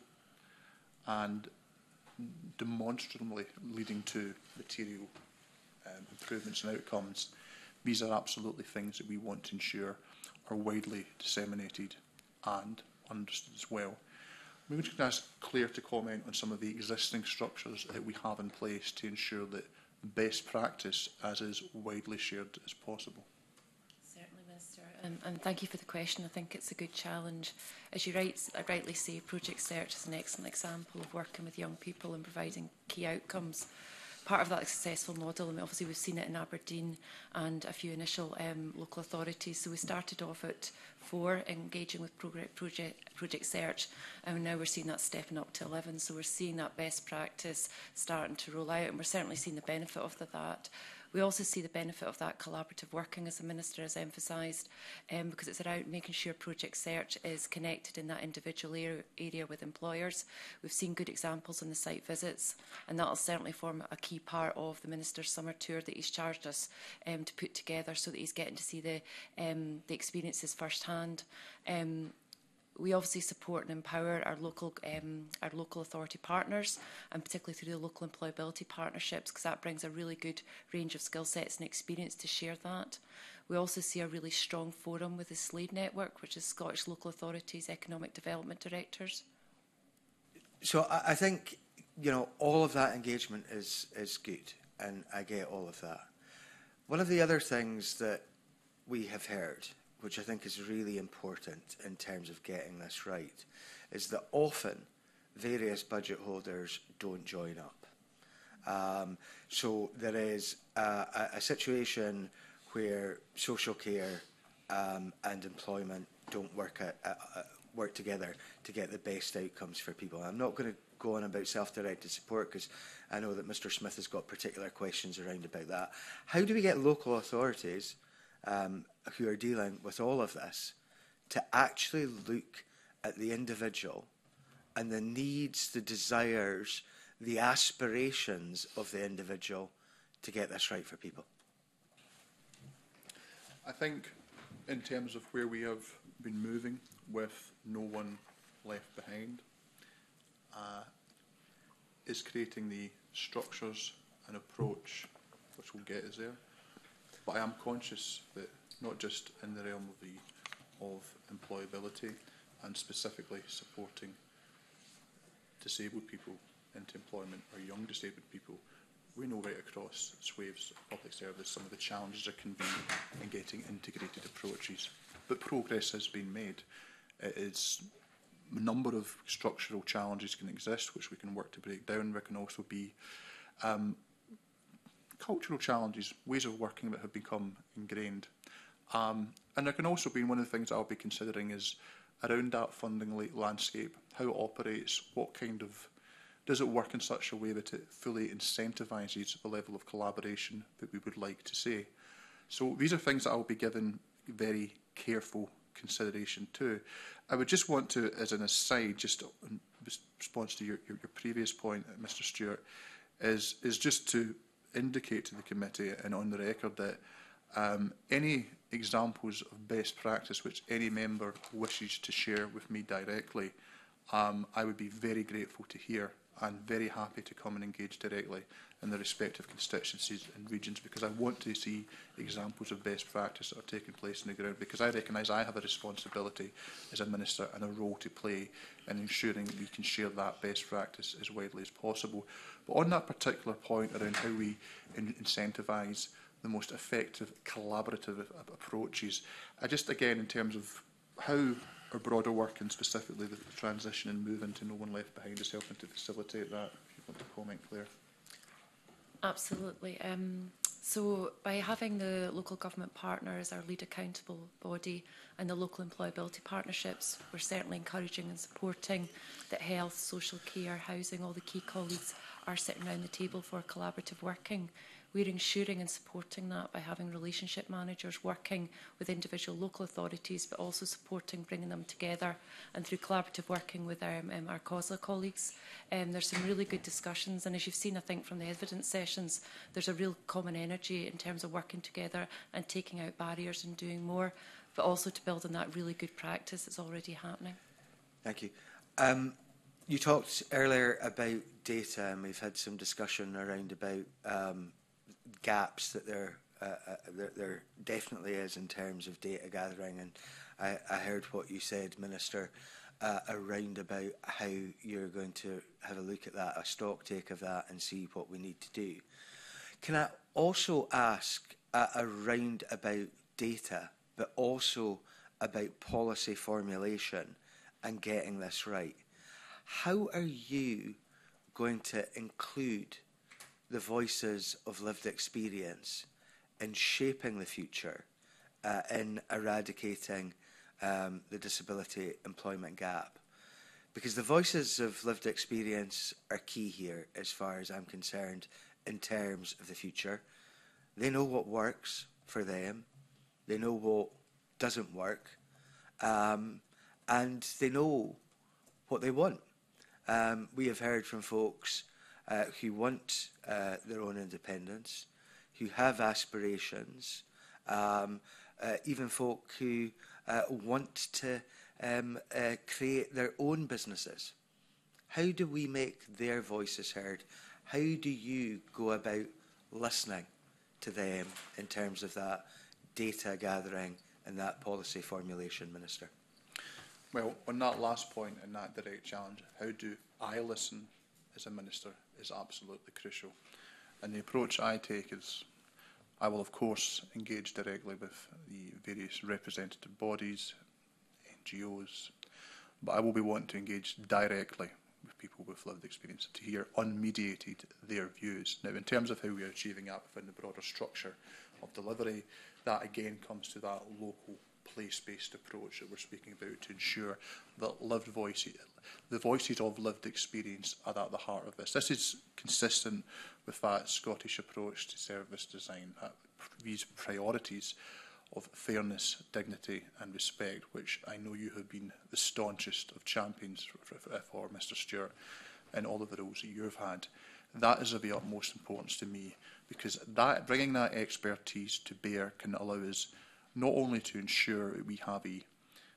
and demonstrably leading to material um, improvements and outcomes, these are absolutely things that we want to ensure are widely disseminated and understood as well. Maybe we can ask Claire to comment on some of the existing structures that we have in place to ensure that best practice as is widely shared as possible. Certainly, Minister, and, and thank you for the question. I think it's a good challenge. As you right, rightly say, Project Search is an excellent example of working with young people and providing key outcomes. Part of that successful model, and obviously we've seen it in Aberdeen and a few initial um, local authorities. So we started off at four, engaging with Project, Project Search, and now we're seeing that stepping up to eleven. So we're seeing that best practice starting to roll out, and we're certainly seeing the benefit of the, that. We also see the benefit of that collaborative working, as the Minister has emphasised, um, because it's about making sure Project Search is connected in that individual area, area with employers. We've seen good examples on the site visits, and that will certainly form a key part of the Minister's summer tour that he's charged us um, to put together, so that he's getting to see the, um, the experiences firsthand. Um, We obviously support and empower our local, um, our local authority partners, and particularly through the local employability partnerships, because that brings a really good range of skill sets and experience to share that. We also see a really strong forum with the SLADE network, which is Scottish Local Authorities Economic Development Directors. So I, I think, you know, all of that engagement is, is good, and I get all of that. One of the other things that we have heard, which I think is really important in terms of getting this right, is that often various budget holders don't join up. Um, so there is uh, a, a situation where social care um, and employment don't work, at, uh, uh, work together to get the best outcomes for people. I'm not going to go on about self-directed support because I know that Mr Smith has got particular questions around about that. How do we get local authorities um, who are dealing with all of this to actually look at the individual and the needs, the desires, the aspirations of the individual to get this right for people? I think in terms of where we have been moving with no one left behind, uh, is creating the structures and approach which will get us there. But I am conscious that not just in the realm of the of employability and specifically supporting disabled people into employment or young disabled people, we know right across swathes of public service some of the challenges there can be in getting integrated approaches. But progress has been made. It is a number of structural challenges can exist which we can work to break down. There can also be um, cultural challenges, ways of working that have become ingrained. Um, and there can also be, one of the things I'll be considering is around that funding landscape, how it operates, what kind of, does it work in such a way that it fully incentivises the level of collaboration that we would like to see. So these are things that I'll be given very careful consideration to. I would just want to, as an aside, just in response to your, your, your previous point, Mr Stewart, is, is just to indicate to the committee and on the record that um, any examples of best practice which any member wishes to share with me directly, um, I would be very grateful to hear and very happy to come and engage directly in the respective constituencies and regions, because I want to see examples of best practice that are taking place on the ground, because I recognise I have a responsibility as a minister and a role to play in ensuring that we can share that best practice as widely as possible. But on that particular point around how we in incentivise the most effective collaborative approaches, I just, again, in terms of how our broader work and specifically the transition and move into no one left behind is helping to facilitate that. If you want to comment, Claire. Absolutely. Um, so by having the local government partner as our lead accountable body and the local employability partnerships, we're certainly encouraging and supporting that health, social care, housing, all the key colleagues are sitting around the table for collaborative working. We're ensuring and supporting that by having relationship managers working with individual local authorities, but also supporting bringing them together, and through collaborative working with our, um, our COSLA colleagues. Um, there's some really good discussions, and as you've seen, I think, from the evidence sessions, there's a real common energy in terms of working together and taking out barriers and doing more, but also to build on that really good practice that's already happening. Thank you. Um, you talked earlier about data, and we've had some discussion around about um, gaps that there, uh, uh, there, there definitely is in terms of data gathering, and I, I heard what you said, Minister, uh, around about how you're going to have a look at that, a stock take of that, and see what we need to do. Can I also ask uh, around about data, but also about policy formulation and getting this right? How are you going to include the voices of lived experience in shaping the future, uh, in eradicating um, the disability employment gap? Because the voices of lived experience are key here, as far as I'm concerned, in terms of the future. They know what works for them, they know what doesn't work, um, and they know what they want. Um, we have heard from folks Uh, who want uh, their own independence, who have aspirations, um, uh, even folk who uh, want to um, uh, create their own businesses. How do we make their voices heard? How do you go about listening to them in terms of that data gathering and that policy formulation, Minister? Well, on that last point and that direct challenge, how do I listen as a minister is absolutely crucial. And the approach I take is, I will of course engage directly with the various representative bodies, N G Os, but I will be wanting to engage directly with people with lived experience, to hear unmediated their views. Now, in terms of how we are achieving that within the broader structure of delivery, that again comes to that local place-based approach that we're speaking about, to ensure that lived voices, the voices of lived experience are at the heart of this. This is consistent with that Scottish approach to service design, that these priorities of fairness, dignity and respect, which I know you have been the staunchest of champions for, for, for Mr Stewart in all of the roles that you have had. That is of the utmost importance to me, because that, bringing that expertise to bear can allow us not only to ensure that we have a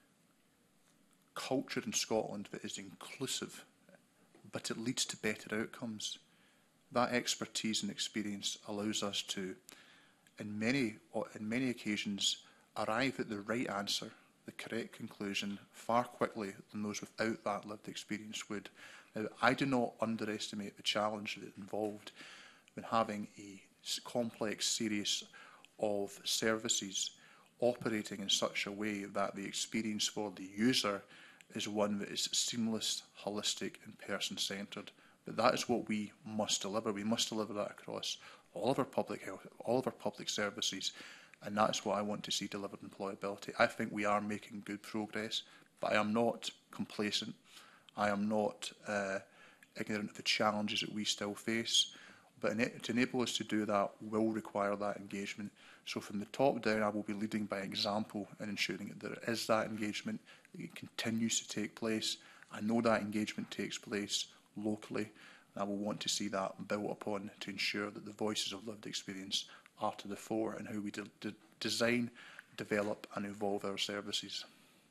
culture in Scotland that is inclusive, but it leads to better outcomes. That expertise and experience allows us to, in many, in many occasions, arrive at the right answer, the correct conclusion, far quickly than those without that lived experience would. Now, I do not underestimate the challenge that involved when having a complex series of services operating in such a way that the experience for the user is one that is seamless, holistic and person-centred. But that is what we must deliver. We must deliver that across all of our public health, all of our public services, and that's what I want to see delivered employability. I think we are making good progress, but I am not complacent. I am not uh, ignorant of the challenges that we still face. But in it, to enable us to do that will require that engagement. So from the top down, I will be leading by example and ensuring that there is that engagement, that it continues to take place. I know that engagement takes place locally, and I will want to see that built upon to ensure that the voices of lived experience are to the fore in how we de de design, develop and evolve our services.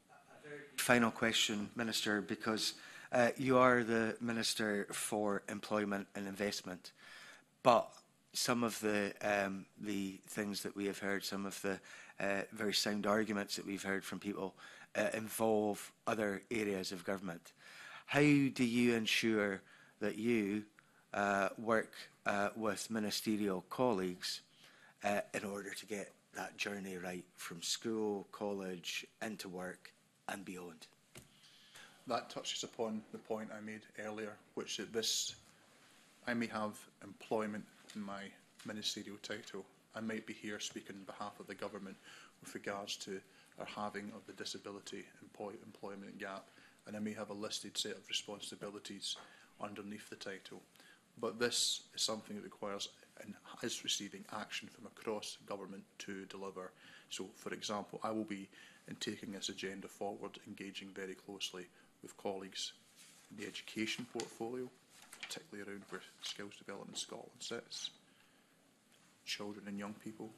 Final question, Minister, because uh, you are the Minister for Employment and Investment, but some of the um, the things that we have heard, some of the uh, very sound arguments that we've heard from people uh, involve other areas of government. How do you ensure that you uh, work uh, with ministerial colleagues uh, in order to get that journey right from school, college, into work and beyond? That touches upon the point I made earlier, which is this, I may have employment in my ministerial title. I might be here speaking on behalf of the government with regards to our halving of the disability employ employment gap, and I may have a listed set of responsibilities underneath the title. But this is something that requires and is receiving action from across government to deliver. So, for example, I will be, in taking this agenda forward, engaging very closely with colleagues in the education portfolio, particularly around where Skills Development Scotland sits, children and young people,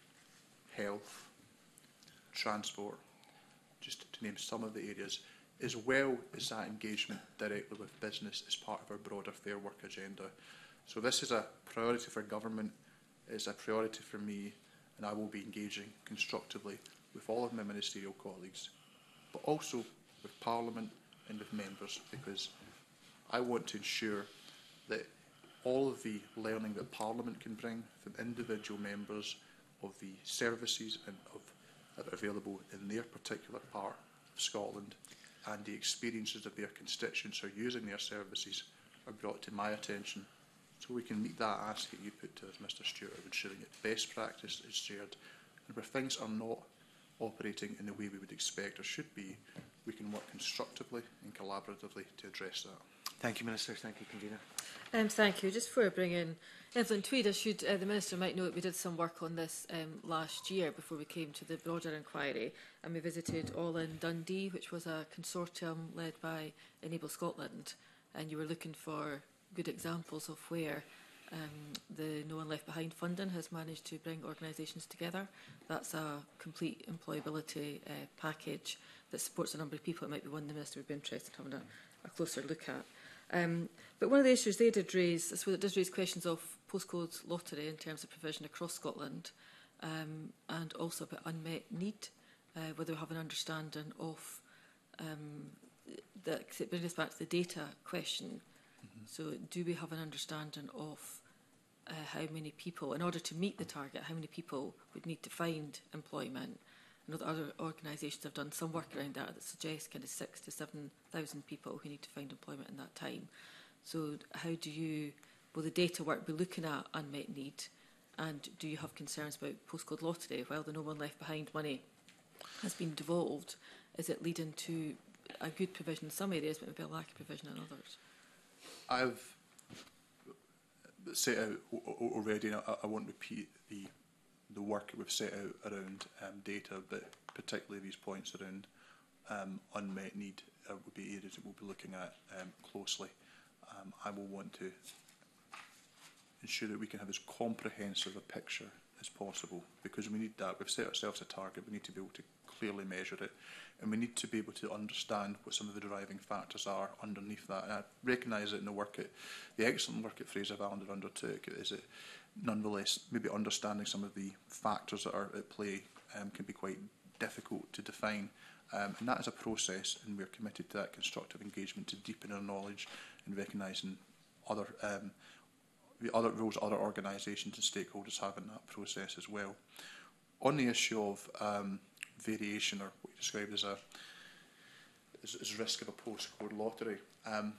health, transport, just to name some of the areas, as well as that engagement directly with business as part of our broader Fair Work agenda. So this is a priority for government, it's a priority for me, and I will be engaging constructively with all of my ministerial colleagues, but also with Parliament and with members, because I want to ensure that all of the learning that Parliament can bring from individual members of the services and of, that are available in their particular part of Scotland, and the experiences of their constituents who are using their services are brought to my attention, so we can meet that ask that you put to us, Mr Stewart, of ensuring that best practice is shared, and where things are not operating in the way we would expect or should be, we can work constructively and collaboratively to address that. Thank you, Minister. Thank you, Convener. Um, thank you. Just before I bring in Evelyn Tweed, I should, uh, the Minister might know that we did some work on this um, last year before we came to the broader inquiry, and we visited All In Dundee, which was a consortium led by Enable Scotland, and you were looking for good examples of where um, the No One Left Behind funding has managed to bring organisations together. That's a complete employability uh, package that supports a number of people. It might be one the Minister would be interested in having a, a closer look at. Um, but one of the issues they did raise, I suppose it does raise questions of postcode lottery in terms of provision across Scotland, um, and also about unmet need, uh, whether we have an understanding of, um, that it brings us back to the data question. Mm-hmm. So do we have an understanding of uh, how many people, in order to meet the target, how many people would need to find employment, I know that other organisations have done some work around that that suggests kind of six to seven thousand people who need to find employment in that time. So how do you, will the data work be looking at unmet need, and do you have concerns about postcode lottery? While the No One Left Behind money has been devolved, is it leading to a good provision in some areas but maybe a lack of provision in others? I've set out already, and I, I won't repeat the the work we've set out around um, data, but particularly these points around um, unmet need uh, will be areas that we'll be looking at um, closely. Um, I will want to ensure that we can have as comprehensive a picture as possible, because we need that. We've set ourselves a target. We need to be able to clearly measure it, and we need to be able to understand what some of the driving factors are underneath that. And I recognise it in the work, at, the excellent work that Fraser Valander undertook, is it nonetheless maybe understanding some of the factors that are at play um, can be quite difficult to define. Um, and that is a process, and we're committed to that constructive engagement to deepen our knowledge and recognising other um, the other roles other organisations and stakeholders have in that process as well. On the issue of um, variation, or what you described as a as, as risk of a postcode lottery, um,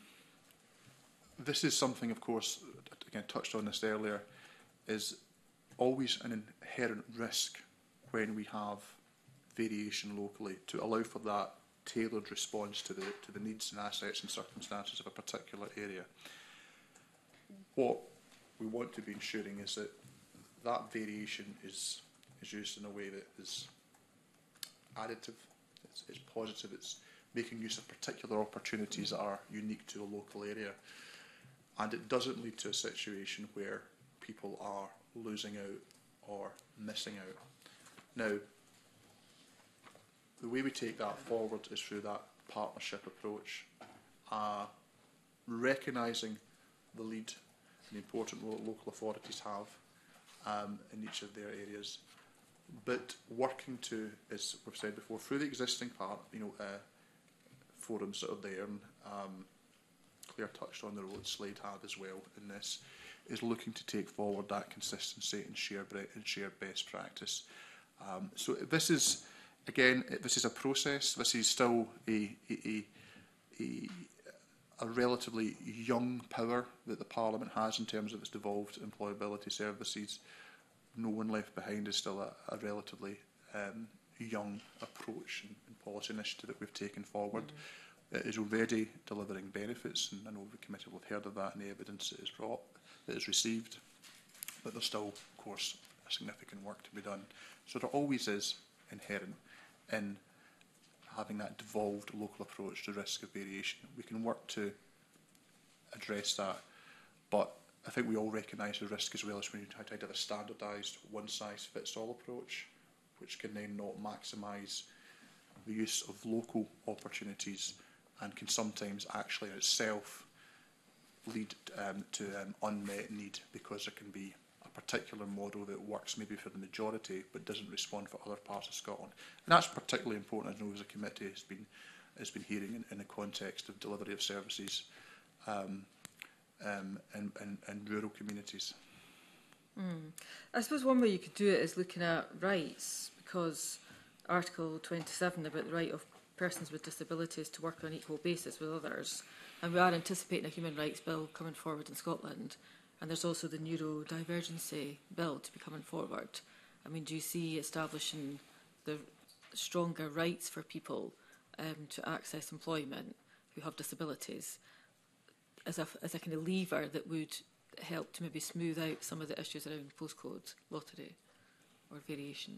this is something, of course, again touched on this earlier, is always an inherent risk when we have variation locally, to allow for that tailored response to the to the needs and assets and circumstances of a particular area. What we want to be ensuring is that that variation is is used in a way that is additive, it's, it's positive, it's making use of particular opportunities that are unique to a local area, and it doesn't lead to a situation where people are losing out or missing out. Now, the way we take that forward is through that partnership approach, uh, recognising the lead and the important role that local authorities have um, in each of their areas, but working to, as we've said before, through the existing part, you know, uh, forums that are there, and um, Claire touched on the role that Slade had as well in this, is looking to take forward that consistency and share and share best practice. Um, so this is, again, this is a process. This is still a a, a a relatively young power that the Parliament has in terms of its devolved employability services. No One Left Behind is still a, a relatively um, young approach and, and policy initiative that we've taken forward. Mm-hmm. It is already delivering benefits, and I know the committee will have heard of that and the evidence that is brought, that is received, but there's still, of course, significant work to be done. So there always is inherent in having that devolved local approach to risk of variation. We can work to address that, but I think we all recognise the risk as well as when you try to have a standardised one-size-fits-all approach, which can then not maximise the use of local opportunities and can sometimes actually in itself lead um, to um, unmet need, because there can be a particular model that works maybe for the majority but doesn't respond for other parts of Scotland. And that's particularly important, I know, as a committee has been has been hearing in, in the context of delivery of services um, um, in, in, in rural communities. Mm. I suppose one way you could do it is looking at rights, because Article twenty-seven about the right of persons with disabilities to work on an equal basis with others, and we are anticipating a human rights bill coming forward in Scotland, and there's also the neurodivergency bill to be coming forward. I mean, do you see establishing the stronger rights for people um, to access employment who have disabilities as a, as a kind of lever that would help to maybe smooth out some of the issues around postcode lottery or variation?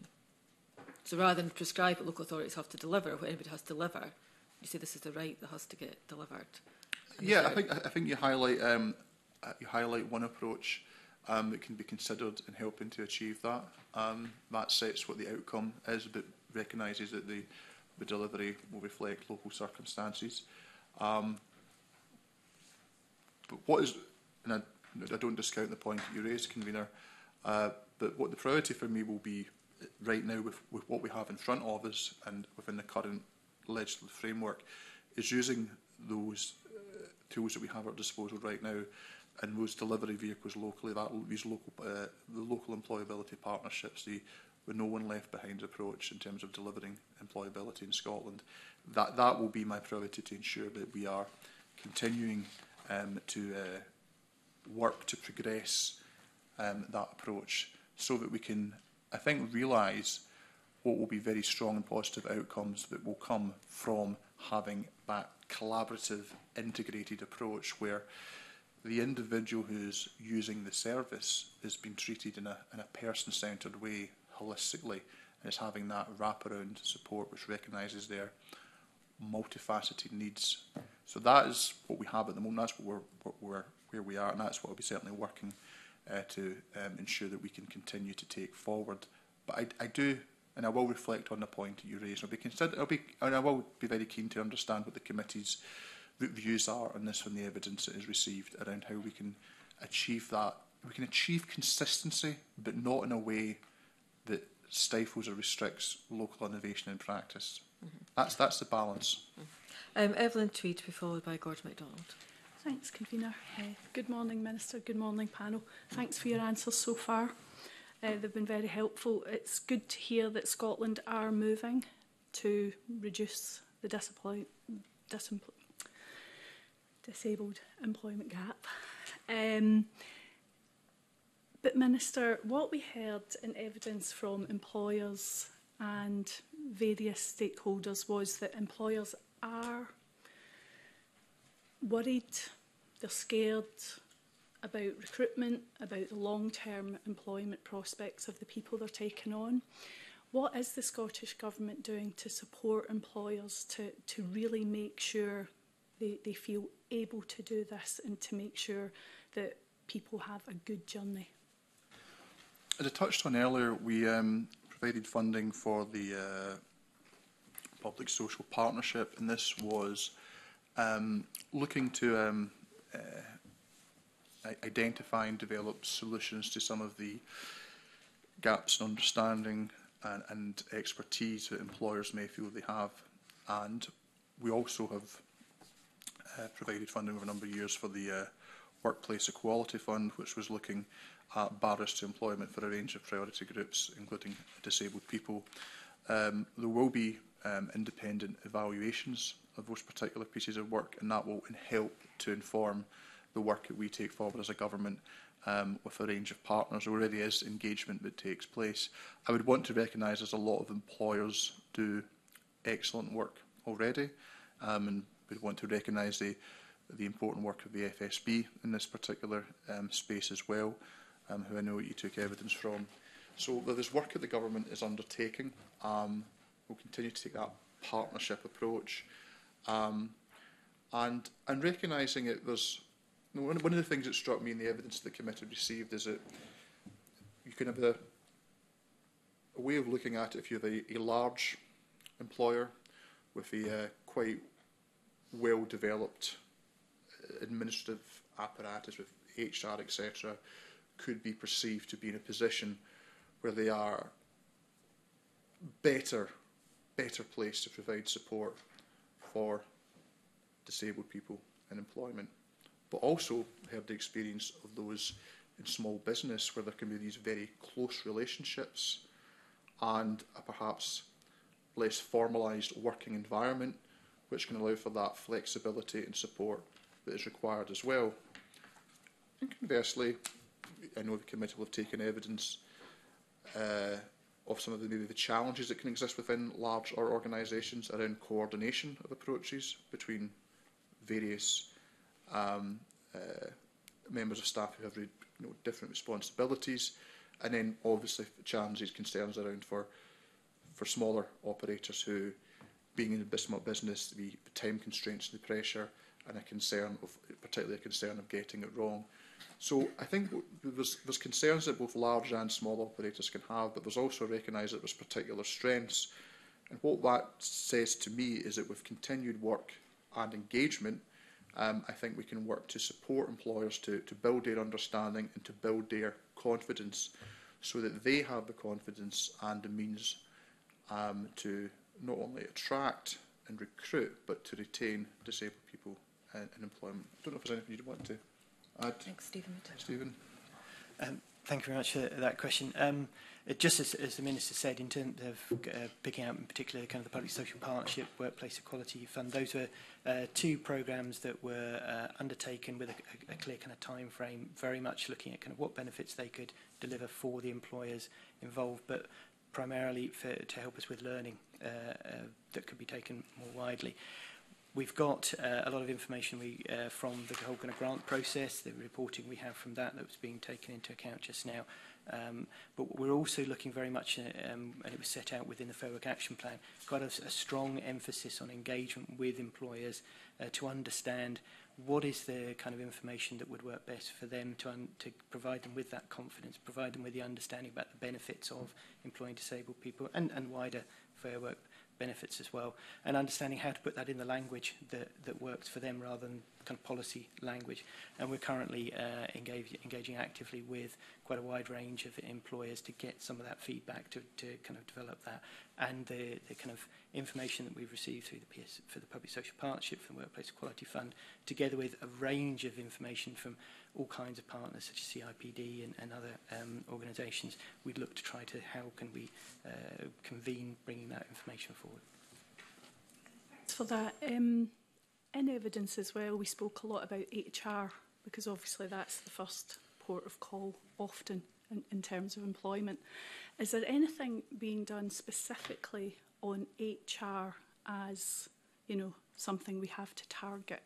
So rather than prescribe what local authorities have to deliver, what anybody has to deliver, you say this is the right that has to get delivered. And yeah, I think I think you highlight um, you highlight one approach um, that can be considered in helping to achieve that. Um, that sets what the outcome is, but recognises that the the delivery will reflect local circumstances. Um, but what is, and I, I don't discount the point that you raised, convener, uh, but what the priority for me will be right now with, with what we have in front of us and within the current legislative framework is using those uh, tools that we have at our disposal right now and those delivery vehicles locally, that these local, uh, the local employability partnerships, the with no one left behind approach in terms of delivering employability in Scotland. That, that will be my priority, to ensure that we are continuing um, to uh, work to progress um, that approach, so that we can, I think, realise what will be very strong and positive outcomes that will come from having that collaborative, integrated approach, where the individual who's using the service is being treated in a, in a person-centred way, holistically, and is having that wraparound support which recognises their multifaceted needs. So that is what we have at the moment. That's what we're, what we're where we are, and that's what I'll be certainly working uh, to um, ensure that we can continue to take forward. But I, I do, and I will reflect on the point that you raised. I'll be consider, I'll be, and I will be very keen to understand what the committee's views are on this, from the evidence that is received, around how we can achieve that. We can achieve consistency, but not in a way that stifles or restricts local innovation and practice. Mm-hmm. That's that's the balance. Mm-hmm. um, Evelyn Tweed, to be followed by Gordon MacDonald. Thanks, Convener. Uh, good morning, Minister. Good morning, panel. Thanks for your answers so far. Uh, they've been very helpful. It's good to hear that Scotland are moving to reduce the disemploy disemploy disabled employment gap. Um, but, Minister, what we heard in evidence from employers and various stakeholders was that employers are worried, they're scared about recruitment, about the long-term employment prospects of the people they're taking on. What is the Scottish Government doing to support employers to, to really make sure they, they feel able to do this, and to make sure that people have a good journey? As I touched on earlier, we um, provided funding for the uh, Public Social Partnership, and this was um, looking to um, uh, identify and develop solutions to some of the gaps in understanding and, and expertise that employers may feel they have. And we also have uh, provided funding over a number of years for the uh, Workplace Equality Fund, which was looking at barriers to employment for a range of priority groups, including disabled people. Um, there will be um, independent evaluations of those particular pieces of work, and that will help to inform the work that we take forward as a government um, with a range of partners. There already is engagement that takes place. I would want to recognise there's a lot of employers do excellent work already, um, and would want to recognise the, the important work of the F S B in this particular um, space as well, um, who I know you took evidence from. So there's work that the government is undertaking. Um, we'll continue to take that partnership approach. Um, and and recognising it, there's you know, one, one of the things that struck me in the evidence the committee received is that you can have a, a way of looking at it if you have a, a large employer with a uh, quite well developed administrative apparatus with H R, et cetera, could be perceived to be in a position where they are better, better placed to provide support for disabled people in employment. But also heard the experience of those in small business where there can be these very close relationships and a perhaps less formalised working environment, which can allow for that flexibility and support that is required as well. And conversely, I know the committee will have taken evidence uh, of some of the, maybe the challenges that can exist within large or organisations around coordination of approaches between various um, uh, members of staff who have you know, different responsibilities, and then obviously challenges, concerns around for for smaller operators who, being in the small business, the time constraints and the pressure, and a concern of, particularly a concern of getting it wrong. So I think there's, there's concerns that both large and small operators can have, but there's also recognised that there's particular strengths. And what that says to me is that with continued work and engagement, um, I think we can work to support employers to, to build their understanding and to build their confidence, so that they have the confidence and the means um, to not only attract and recruit, but to retain disabled people in, in employment. I don't know if there's anything you'd want to add. Thanks, Stephen. Stephen? Um, Thank you very much for that question. Um, it, just as, as the Minister said, in terms of uh, picking out in particular kind of the Public Social Partnership Workplace Equality Fund, those were uh, two programmes that were uh, undertaken with a, a clear kind of time frame, very much looking at kind of what benefits they could deliver for the employers involved, but primarily for, to help us with learning uh, uh, that could be taken more widely. We've got uh, a lot of information we, uh, from the whole kind of grant process, the reporting we have from that that was being taken into account just now. Um, but we're also looking very much, uh, um, and it was set out within the Fair Work Action Plan, quite a, a strong emphasis on engagement with employers uh, to understand what is the kind of information that would work best for them to, un to provide them with that confidence, provide them with the understanding about the benefits of employing disabled people and, and wider fair work benefits as well, and understanding how to put that in the language that, that works for them rather than kind of policy language. And we're currently uh, engage, engaging actively with quite a wide range of employers to get some of that feedback to, to kind of develop that. And the, the kind of information that we've received through the P S for the Public Social Partnership for the Workplace Equality Fund, together with a range of information from all kinds of partners such as C I P D and, and other um, organisations, we'd look to try to how can we uh, convene bringing that information forward. Thanks for that. Um, in evidence as well, we spoke a lot about H R because obviously that's the first port of call often in, in terms of employment. Is there anything being done specifically on H R as, you know, something we have to target?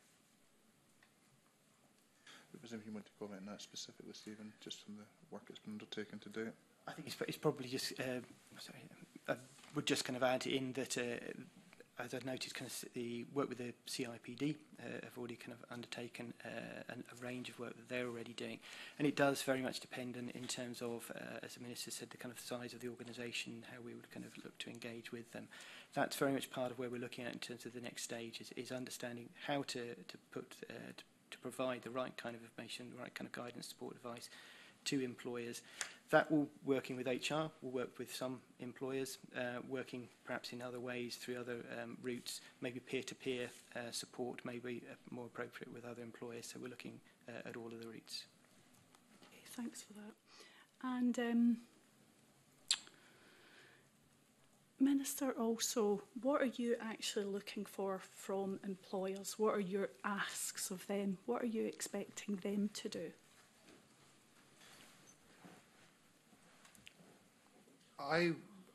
Was there anything you want to comment on that specifically, Stephen, just from the work that's been undertaken to do it? I think it's, it's probably just, uh, sorry, I would just kind of add in that, uh, as I've noticed, kind of the work with the C I P D uh, have already kind of undertaken uh, a range of work that they're already doing. And it does very much depend on, in terms of, uh, as the Minister said, the kind of size of the organisation, how we would kind of look to engage with them. That's very much part of where we're looking at in terms of the next stage, is, is understanding how to, to put, uh, to to provide the right kind of information, the right kind of guidance, support, advice to employers. That will, working with H R, will work with some employers, uh, working perhaps in other ways through other um, routes, maybe peer-to-peer uh, support, maybe uh, more appropriate with other employers. So we're looking uh, at all of the routes. Okay, thanks for that. And um, Minister, also, what are you actually looking for from employers? What are your asks of them? What are you expecting them to do? I,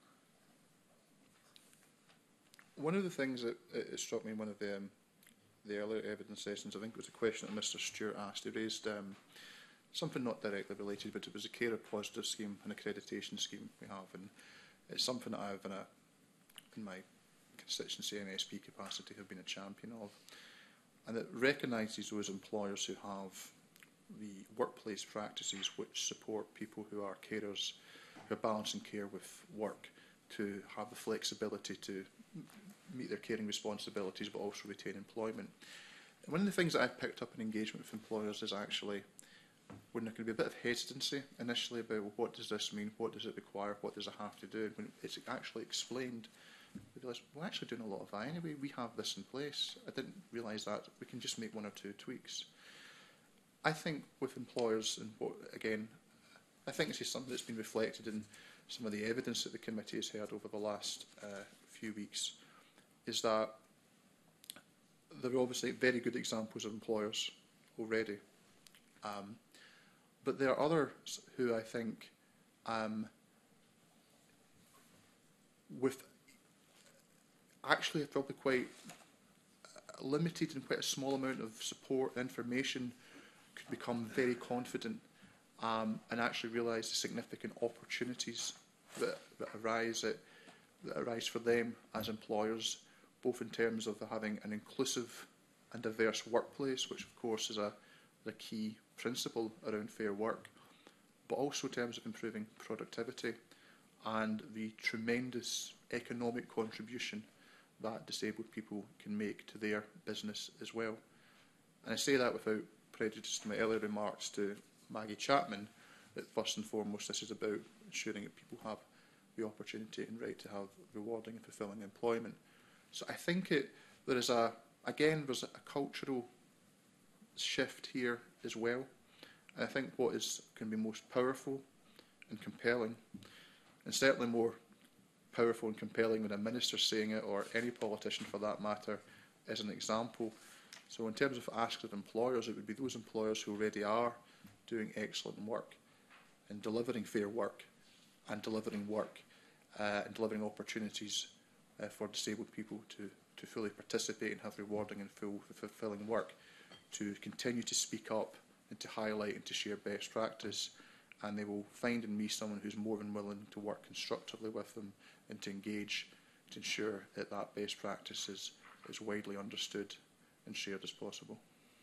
one of the things that it struck me in one of the, um, the earlier evidence sessions, I think it was a question that Mr Stewart asked. He raised um, something not directly related, but it was a carer positive scheme, an accreditation scheme we have, and it's something that I've, in, a, in my constituency M S P capacity, have been a champion of. And it recognises those employers who have the workplace practices which support people who are carers, who are balancing care with work, to have the flexibility to meet their caring responsibilities but also retain employment. And one of the things that I've picked up in engagement with employers is actually when there can be a bit of hesitancy initially about, well, what does this mean, what does it require, what does it have to do, and when it's actually explained, we realise we're actually doing a lot of that anyway, we have this in place. I didn't realise that, we can just make one or two tweaks. I think with employers, and what, again, I think this is something that's been reflected in some of the evidence that the committee has heard over the last uh, few weeks, is that there are obviously very good examples of employers already. Um, but there are others who I think, um, with actually probably quite limited and quite a small amount of support and information, could become very confident um, and actually realise the significant opportunities that, that arise at, that arise for them as employers, both in terms of having an inclusive and diverse workplace, which of course is a, a key principle around fair work, but also in terms of improving productivity and the tremendous economic contribution that disabled people can make to their business as well. And I say that without prejudice to my earlier remarks to Maggie Chapman, that first and foremost this is about ensuring that people have the opportunity and right to have rewarding and fulfilling employment. So I think it, there is a, again, there's a cultural shift here as well. And I think what is can be most powerful and compelling, and certainly more powerful and compelling when a minister saying it, or any politician for that matter, is an example. So in terms of asking of employers, it would be those employers who already are doing excellent work and delivering fair work and delivering work uh, and delivering opportunities uh, for disabled people to, to fully participate and have rewarding and full, fulfilling work, to continue to speak up and to highlight and to share best practice. And they will find in me someone who's more than willing to work constructively with them and to engage to ensure that that best practice is, is widely understood and shared as possible.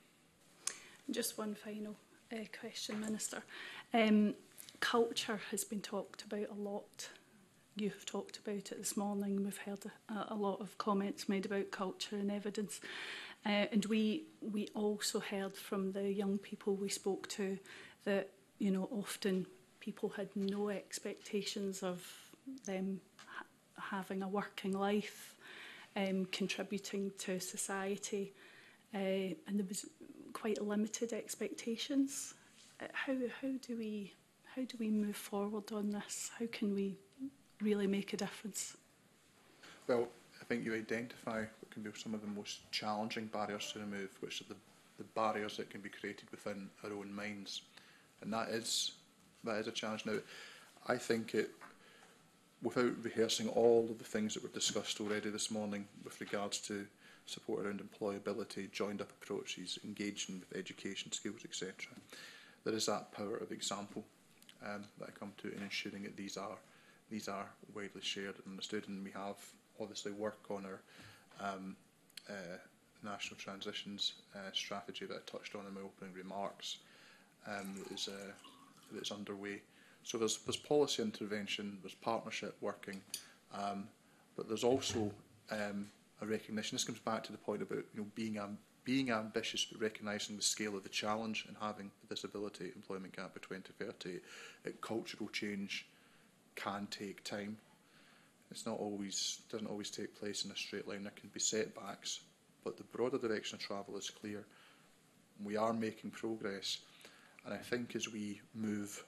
Just one final uh, question, Minister. Um, culture has been talked about a lot. You've talked about it this morning. We've heard a, a lot of comments made about culture and evidence. Uh, and we we also heard from the young people we spoke to that, you know, often people had no expectations of them ha having a working life, um, contributing to society, uh, and there was quite limited expectations. Uh, how how do we how do we move forward on this? How can we really make a difference? Well, I think you identify what can be some of the most challenging barriers to remove, which are the, the barriers that can be created within our own minds. And that is, that is a challenge. Now, I think it, without rehearsing all of the things that were discussed already this morning with regards to support around employability, joined-up approaches, engaging with education skills, et cetera, there is that power of example um, that I come to in ensuring that these are, these are widely shared and understood. And we have obviously work on our um, uh, national transitions uh, strategy that I touched on in my opening remarks. Um, that is uh, that's underway. So there's there's policy intervention, there's partnership working, um, but there's also um, a recognition. This comes back to the point about, you know, being um, being ambitious, but recognising the scale of the challenge and having the disability employment gap by twenty thirty. It, cultural change can take time. It's not always doesn't always take place in a straight line. There can be setbacks, but the broader direction of travel is clear. We are making progress. And I think as we move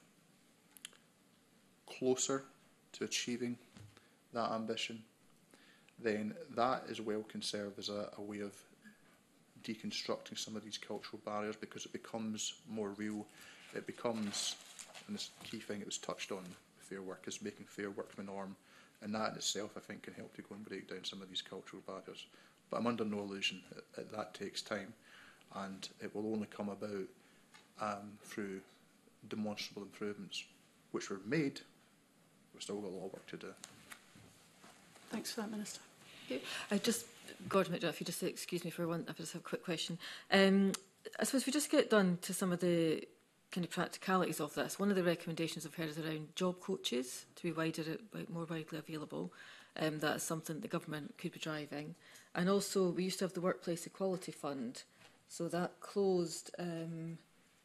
closer to achieving that ambition, then that as well can serve as a, a way of deconstructing some of these cultural barriers, because it becomes more real. It becomes, and this key thing that was touched on, fair work, is making fair work the norm. And that in itself, I think, can help to go and break down some of these cultural barriers. But I'm under no illusion that, that, that takes time, and it will only come about Um, through demonstrable improvements, which were made. We've still got a lot of work to do. Thanks for that, Minister. Okay. I just, Gordon McDonough, if you just excuse me for one, I just have a quick question. Um, I suppose if we just get done to some of the kind of practicalities of this, one of the recommendations I've heard is around job coaches to be wider, more widely available. Um, that is something the government could be driving. And also, we used to have the Workplace Equality Fund, so that closed. Um,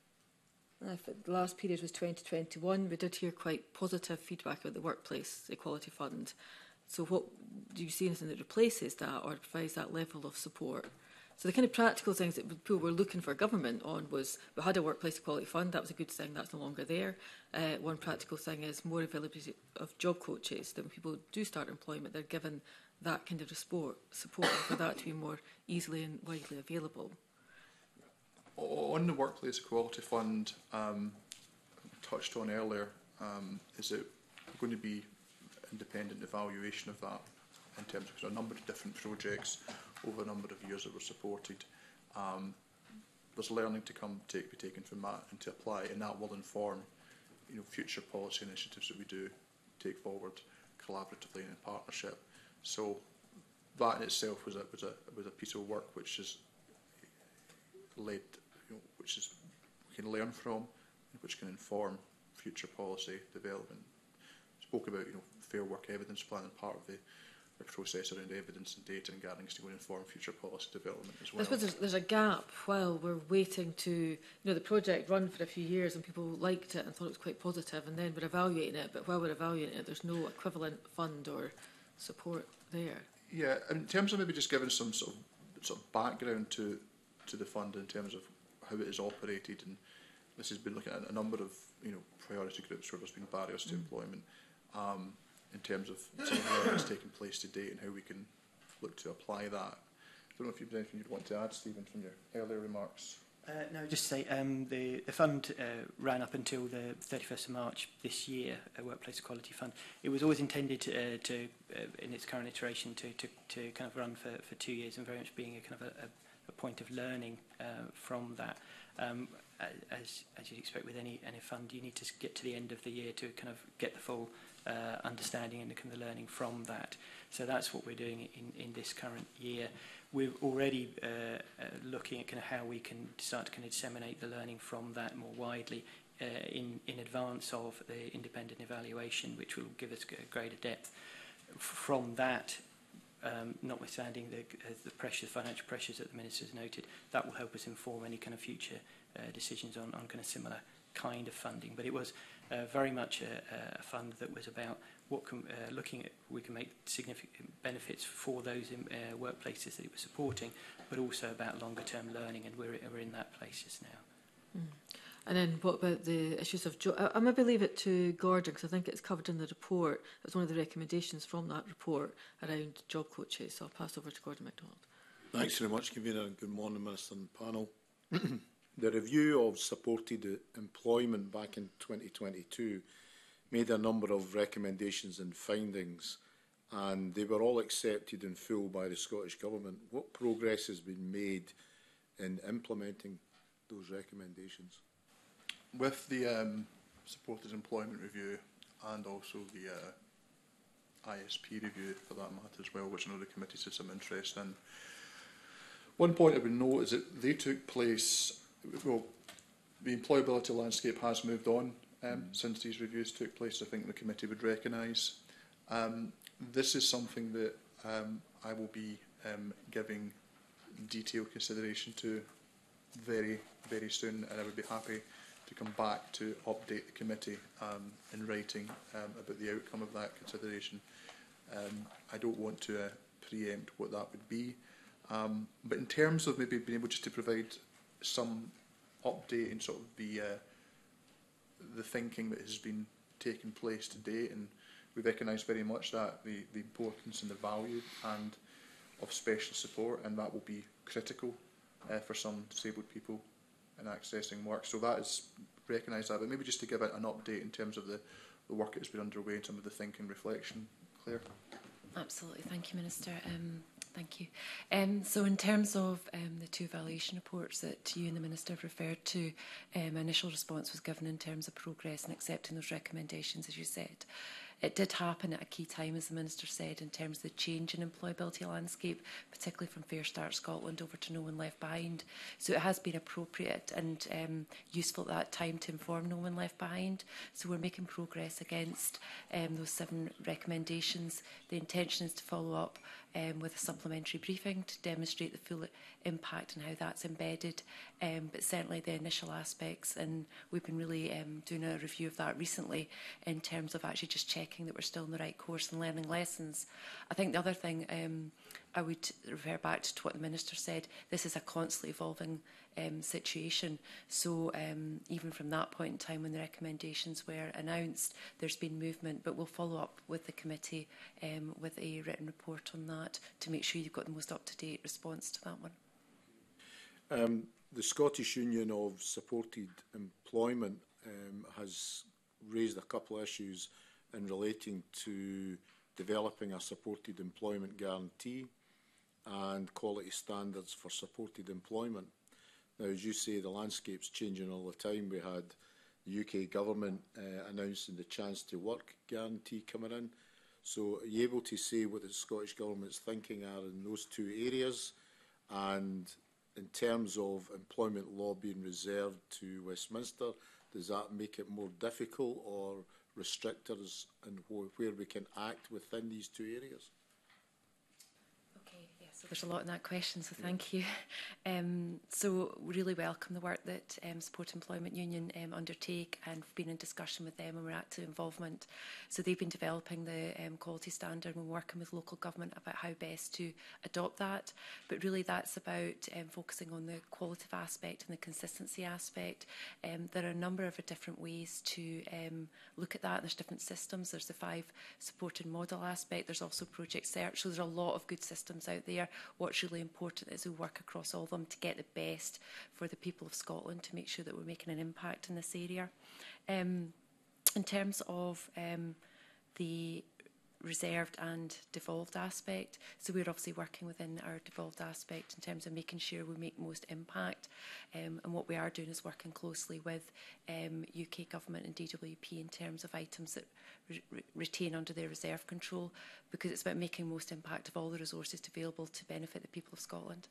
If the last period was twenty twenty-one, we did hear quite positive feedback about the Workplace Equality Fund. So what, do you see anything that replaces that or provides that level of support? So the kind of practical things that people were looking for government on was, we had a Workplace Equality Fund, that was a good thing, that's no longer there. Uh, one practical thing is more availability of job coaches, that when people do start employment, they're given that kind of support, support for that to be more easily and widely available. On the Workplace Equality Fund, um, touched on earlier, um, is it going to be independent evaluation of that in terms of a number of different projects over a number of years that were supported. Um, there's learning to come take, be taken from that and to apply, and that will inform, you know, future policy initiatives that we do take forward collaboratively and in partnership. So that in itself was a was a was a piece of work which is led. You know, which is we can learn from, which can inform future policy development. Spoke about, you know, fair work evidence plan, and part of the, the process around evidence and data and gathering is to go and inform future policy development as well. I suppose there's, there's a gap while we're waiting to, you know, the project run for a few years and people liked it and thought it was quite positive, and then we're evaluating it, but while we're evaluating it, there's no equivalent fund or support there. Yeah, in terms of maybe just giving some sort of, sort of background to to the fund in terms of how it is operated, and this has been looking at a number of you know priority groups where there's been barriers to mm. employment um, in terms of some of the work that's taken place to date and how we can look to apply that. I don't know if you've anything you'd want to add, Stephen, from your earlier remarks. Uh, no, just to say um, the, the fund uh, ran up until the thirty-first of March this year, a Workplace Equality Fund. It was always intended to, uh, to uh, in its current iteration, to, to, to kind of run for, for two years and very much being a kind of a, a, a point of learning uh, from that. Um, as, as you'd expect with any, any fund, you need to get to the end of the year to kind of get the full uh, understanding and the kind of learning from that. So that's what we're doing in, in this current year. We're already uh, uh, looking at kind of how we can start to kind of disseminate the learning from that more widely uh, in, in advance of the independent evaluation, which will give us a greater depth. From that, um, notwithstanding the, uh, the pressures, financial pressures that the Minister has noted, that will help us inform any kind of future uh, decisions on, on kind of similar kind of funding. But it was uh, very much a, a fund that was about what can, uh, looking at we can make significant benefits for those in, uh, workplaces that it was supporting, but also about longer term learning, and we're, we're in that place just now. Mm. And then what about the issues of job? I, I maybe leave it to Gordon, because I think it's covered in the report. It's one of the recommendations from that report around job coaches. So I'll pass over to Gordon MacDonald. Thanks very much, Convener, and good morning, Minister and panel. The review of supported employment back in twenty twenty-two made a number of recommendations and findings, and they were all accepted in full by the Scottish Government. What progress has been made in implementing those recommendations? With the um, supported employment review and also the uh, I S P review, for that matter as well, which I know the committee has some interest in. One point I would note is that they took place, well, the employability landscape has moved on um, since these reviews took place. I think the committee would recognise. Um, this is something that um, I will be um, giving detailed consideration to very, very soon, and I would be happy to come back to update the committee um, in writing um, about the outcome of that consideration. Um, I don't want to uh, preempt what that would be, um, but in terms of maybe being able just to provide some update in sort of the uh, the thinking that has been taking place to date, and we recognise very much that the, the importance and the value and of special support, and that will be critical uh, for some disabled people in accessing work. So that is recognise that, but maybe just to give it an update in terms of the, the work that has been underway and some of the thinking reflection. Claire? Absolutely, thank you, Minister. Um, thank you. Um, so in terms of um, the two evaluation reports that you and the Minister have referred to, um, initial response was given in terms of progress and accepting those recommendations, as you said. It did happen at a key time, as the Minister said, in terms of the change in employability landscape, particularly from Fair Start Scotland over to No One Left Behind. So it has been appropriate and um, useful at that time to inform No One Left Behind. So we're making progress against um, those seven recommendations. The intention is to follow up um, with a supplementary briefing to demonstrate the full impact and how that's embedded. Um, but certainly the initial aspects, and we've been really um, doing a review of that recently in terms of actually just checking that we're still in the right course and learning lessons. I think the other thing um, I would refer back to what the Minister said. This is a constantly evolving um, situation. So um, even from that point in time when the recommendations were announced, there's been movement, but we'll follow up with the committee um, with a written report on that to make sure you've got the most up-to-date response to that one. Um, the Scottish Union of Supported Employment um, has raised a couple of issues in relating to developing a supported employment guarantee and quality standards for supported employment. Now, as you say, the landscape's changing all the time. We had the U K government uh, announcing the Chance to Work guarantee coming in. So are you able to say what the Scottish Government's thinking are in those two areas? And in terms of employment law being reserved to Westminster, does that make it more difficult or restrict us in wh where we can act within these two areas? Okay, yes. So there's a lot in that question, so thank you. Um, so we really welcome the work that um, Support Employment Union um, undertake, and we've been in discussion with them and we're active involvement. So they've been developing the um, quality standard and we're working with local government about how best to adopt that. But really that's about um, focusing on the qualitative aspect and the consistency aspect. Um, there are a number of different ways to um, look at that. There's different systems. There's the five supported model aspect. There's also Project Search. So there's a lot of good systems out there. What's really important is we work across all of them to get the best for the people of Scotland, to make sure that we're making an impact in this area. Um, in terms of um, the reserved and devolved aspect, so we're obviously working within our devolved aspect in terms of making sure we make most impact, um, and what we are doing is working closely with um, U K Government and D W P in terms of items that re retain under their reserve control, because it's about making most impact of all the resources available to benefit the people of Scotland.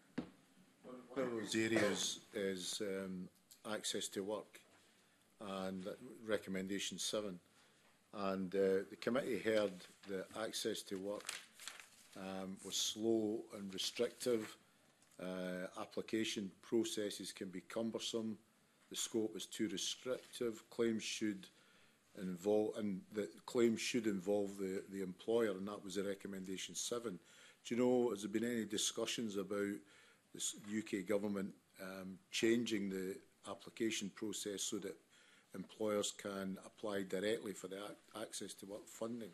One of those areas is um, access to work, and recommendation seven. And uh, the committee heard that access to work um, was slow and restrictive. Uh, application processes can be cumbersome. The scope is too restrictive. Claims should involve, and the claims should involve the, the employer, and that was the recommendation seven. Do you know, has there been any discussions about the U K government um, changing the application process so that employers can apply directly for the ac access to work funding?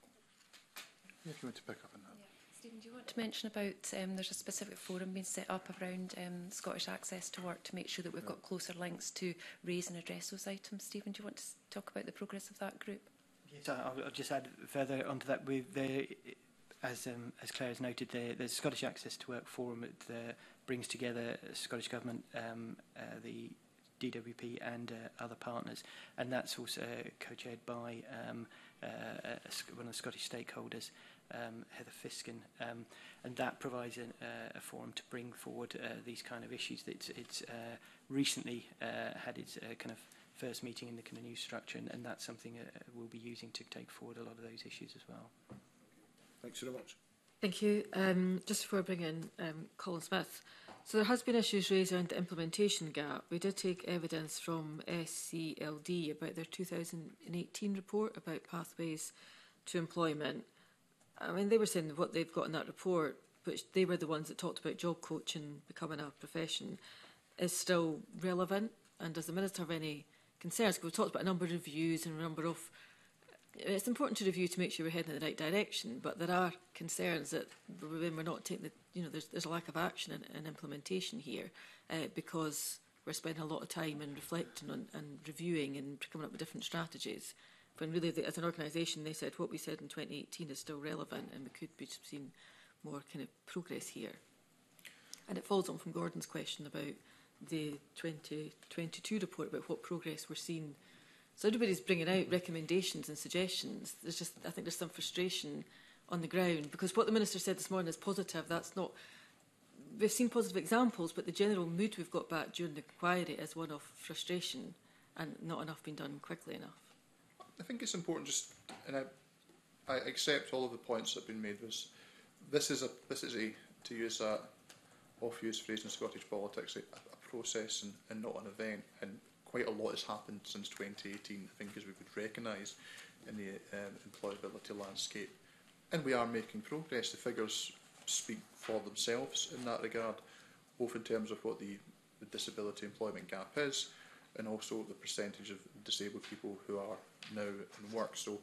Yeah, if you want to pick up on that. Yeah. Stephen, do you want to mention about, um, there's a specific forum being set up around um, Scottish access to work to make sure that we've yeah. got closer links to raise and address those items. Stephen, do you want to talk about the progress of that group? Yes, I'll, I'll just add further onto that. With the, as um, as Claire has noted, the, the Scottish Access to Work Forum it, uh, brings together Scottish Government, um, uh, the D W P and uh, other partners, and that's also uh, co-chaired by um, uh, one of the Scottish stakeholders, um, Heather Fiskin, um, and that provides an, uh, a forum to bring forward uh, these kind of issues. It's, it's uh, recently uh, had its uh, kind of first meeting in the kind of new structure, and, and that's something uh, we'll be using to take forward a lot of those issues as well. Thanks very much. Thank you. Um, just before I bring in um, Colin Smith, so there has been issues raised around the implementation gap. We did take evidence from S C L D about their two thousand eighteen report about pathways to employment. I mean, they were saying what they've got in that report, which they were the ones that talked about job coaching becoming a profession, is still relevant. And does the Minister have any concerns? Because we've talked about a number of reviews and a number of... It's important to review to make sure we're heading in the right direction, but there are concerns that when we're not taking the, you know, there's, there's a lack of action and, and implementation here uh, because we're spending a lot of time and reflecting on and reviewing and coming up with different strategies. When really, the, as an organisation, they said what we said in twenty eighteen is still relevant, and we could be seeing more kind of progress here. And it follows on from Gordon's question about the twenty twenty-two report about what progress we're seeing. So everybody's bringing out recommendations and suggestions. There's just, I think there's some frustration on the ground, because what the Minister said this morning is positive. That's not, we've seen positive examples, but the general mood we've got back during the inquiry is one of frustration and not enough being done quickly enough. I think it's important just, and I, I accept all of the points that have been made. Was this is a this is a, to use that off-use phrase in Scottish politics, a, a process and, and not an event. And quite a lot has happened since twenty eighteen, I think, as we would recognise in the um, employability landscape. And we are making progress. The figures speak for themselves in that regard, both in terms of what the, the disability employment gap is, and also the percentage of disabled people who are now in work. So,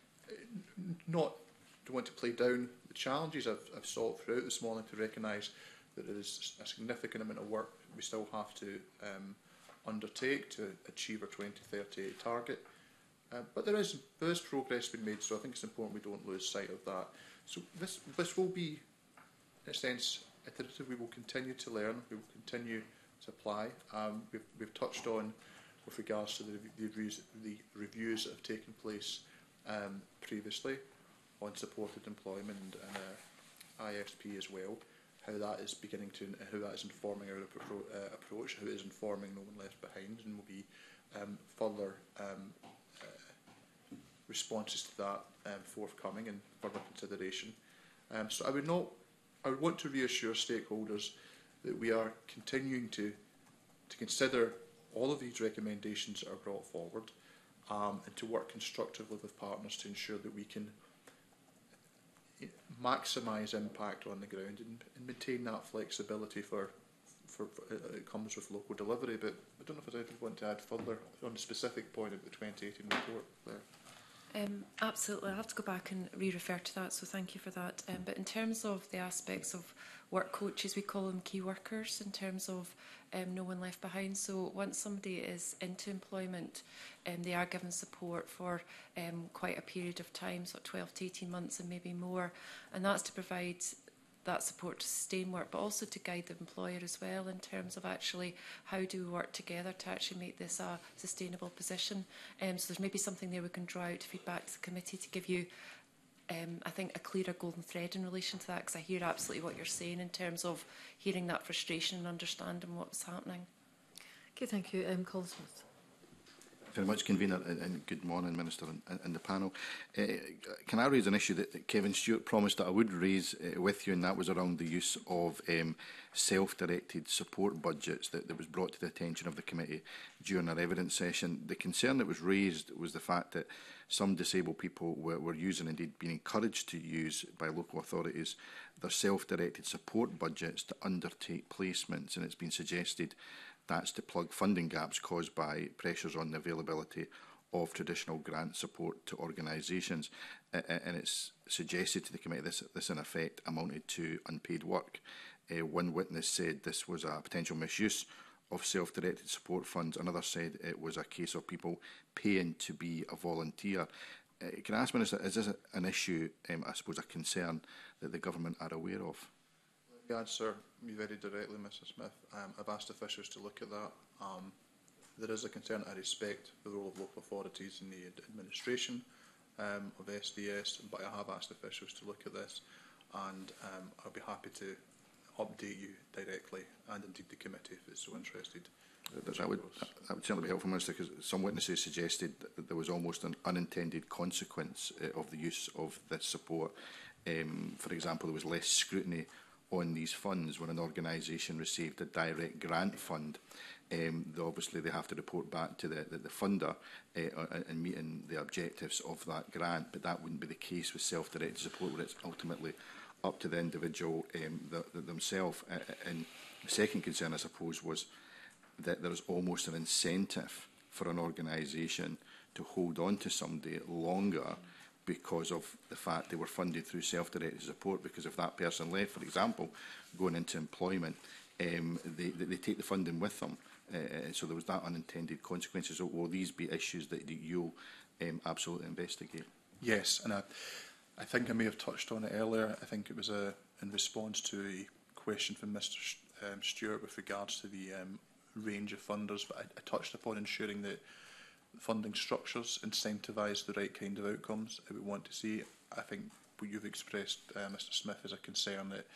not to want to play down the challenges I've, I've sought throughout this morning, to recognise that there is a significant amount of work we still have to um, undertake to achieve our twenty thirty target. Uh, but there is, there is progress being made, so I think it's important we don't lose sight of that. So this, this will be, in a sense, iterative. We will continue to learn, we will continue to apply. Um, we've, we've touched on, with regards to the, the, reviews, the reviews that have taken place um, previously on supported employment and, and uh, I S P as well, how that is beginning to, how that is informing our appro uh, approach, how it is informing No One Left Behind, and will be um, further um, uh, responses to that um, forthcoming and further consideration. Um, so I would not, I would want to reassure stakeholders that we are continuing to, to consider all of these recommendations that are brought forward, um, and to work constructively with partners to ensure that we can maximise impact on the ground and, and maintain that flexibility for, for, for uh, it comes with local delivery. But I don't know if there's anything you want to add further on the specific point of the twenty eighteen report there. Um, absolutely, I'll have to go back and re-refer to that, so thank you for that. Um, but in terms of the aspects of work coaches, we call them key workers, in terms of um, no one left behind. So once somebody is into employment, um, they are given support for um, quite a period of time, so twelve to eighteen months and maybe more, and that's to provide that support to sustain work, but also to guide the employer as well in terms of actually how do we work together to actually make this a sustainable position. Um, so there's maybe something there we can draw out to feedback to the committee to give you, um, I think, a clearer golden thread in relation to that, because I hear absolutely what you're saying in terms of hearing that frustration and understanding what's happening. Okay, thank you. Um, Colin Smith. Very much, Convener, and, and good morning, Minister, and, and the panel. Uh, can I raise an issue that, that Kevin Stewart promised that I would raise uh, with you, and that was around the use of um, self-directed support budgets that, that was brought to the attention of the committee during our evidence session. The concern that was raised was the fact that some disabled people were, were using, indeed being encouraged to use by local authorities, their self-directed support budgets to undertake placements, and it's been suggested that's to plug funding gaps caused by pressures on the availability of traditional grant support to organisations. Uh, and it's suggested to the committee this, this in effect amounted to unpaid work. Uh, one witness said this was a potential misuse of self-directed support funds. Another said it was a case of people paying to be a volunteer. Uh, can I ask, Minister, is this a, an issue, um, I suppose a concern that the government are aware of? Let me answer you very directly, Mister Smith. Um, I've asked officials to look at that. Um, there is a concern. I respect the role of local authorities in the ad administration um, of S D S, but I have asked officials to look at this, and um, I'll be happy to update you directly, and indeed the committee if it's so interested. That, that, would, that would certainly be helpful, Minister, because some witnesses suggested that there was almost an unintended consequence uh, of the use of this support. Um, for example, there was less scrutiny on these funds when an organisation received a direct grant fund. Um, they obviously they have to report back to the, the, the funder uh, and meeting the objectives of that grant, but that wouldn't be the case with self-directed support, where it's ultimately up to the individual um, the, the, themselves. Uh, and the second concern, I suppose, was that there is almost an incentive for an organisation to hold on to somebody longer because of the fact they were funded through self-directed support, because if that person left, for example, going into employment, um, they, they, they take the funding with them. Uh, so there was that unintended consequences. So will these be issues that, that you'll um, absolutely investigate? Yes, and I, I think I may have touched on it earlier. I think it was a, in response to a question from Mister Um, Stewart with regards to the um, range of funders, but I, I touched upon ensuring that funding structures incentivise the right kind of outcomes that we want to see. I think what you've expressed, uh, Mister Smith, is a concern that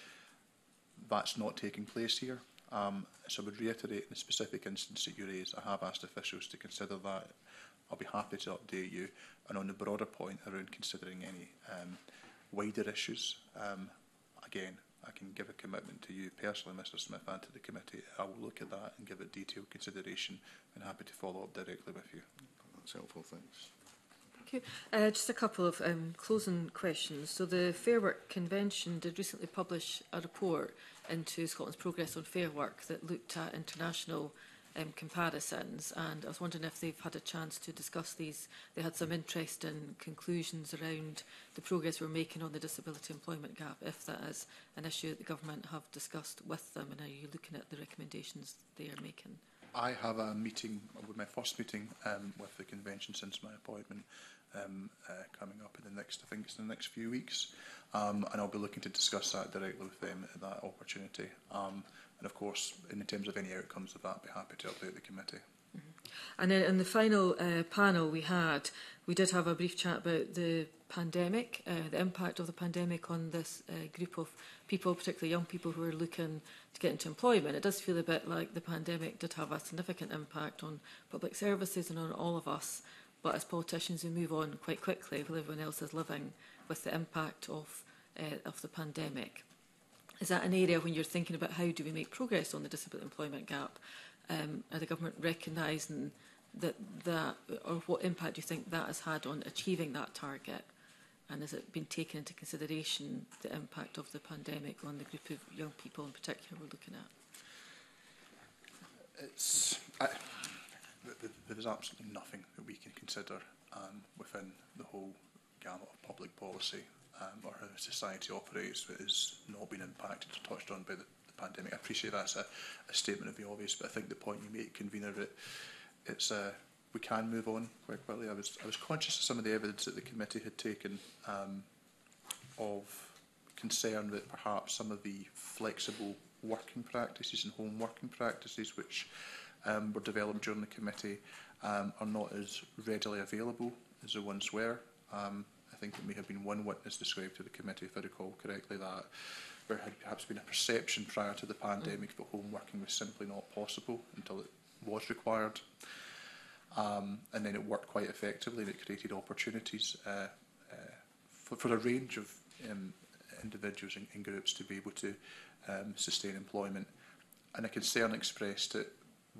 that's not taking place here. Um, so I would reiterate in the specific instance that you raised, I have asked officials to consider that. I'll be happy to update you. And on the broader point around considering any um, wider issues, um, again, I can give a commitment to you personally, Mister Smith, and to the committee. I will look at that and give it detailed consideration, and happy to follow up directly with you. That's helpful, thanks. Thank you. Uh, just a couple of um, closing questions. So the Fair Work Convention did recently publish a report into Scotland's progress on fair work that looked at international um, comparisons, and I was wondering if they've had a chance to discuss these. They had some interesting conclusions around the progress we're making on the disability employment gap, if that is an issue that the government have discussed with them, and are you looking at the recommendations they are making? I have a meeting, with my first meeting um, with the convention since my appointment, um, uh, coming up in the next, I think it's in the next few weeks, um, and I'll be looking to discuss that directly with them at that opportunity. Um, and of course, in terms of any outcomes of that, I'll be happy to update the committee. Mm-hmm. And then in the final uh, panel we had, we did have a brief chat about the pandemic, uh, the impact of the pandemic on this uh, group of people, particularly young people who are looking to get into employment. It does feel a bit like the pandemic did have a significant impact on public services and on all of us, but as politicians we move on quite quickly while everyone else is living with the impact of, uh, of the pandemic. Is that an area when you're thinking about how do we make progress on the disability employment gap? Um, are the government recognising that that, or what impact do you think that has had on achieving that target? And has it been taken into consideration, the impact of the pandemic on the group of young people in particular we're looking at? It's, I, there is absolutely nothing that we can consider um, within the whole gamut of public policy um, or how society operates that has not been impacted or touched on by the, the pandemic. I appreciate that's a, a statement of the obvious, but I think the point you make, convener, that it's uh, we can move on quite quickly. I was I was conscious of some of the evidence that the committee had taken um, of concern that perhaps some of the flexible working practices and home working practices which um, were developed during the committee um, are not as readily available as they once were. Um, I think it may have been one witness described to the committee, if I recall correctly, that there had perhaps been a perception prior to the pandemic that home working was simply not possible until it was required. Um, and then it worked quite effectively and it created opportunities uh, uh, for, for a range of um, individuals and, and groups to be able to um, sustain employment. And a concern expressed that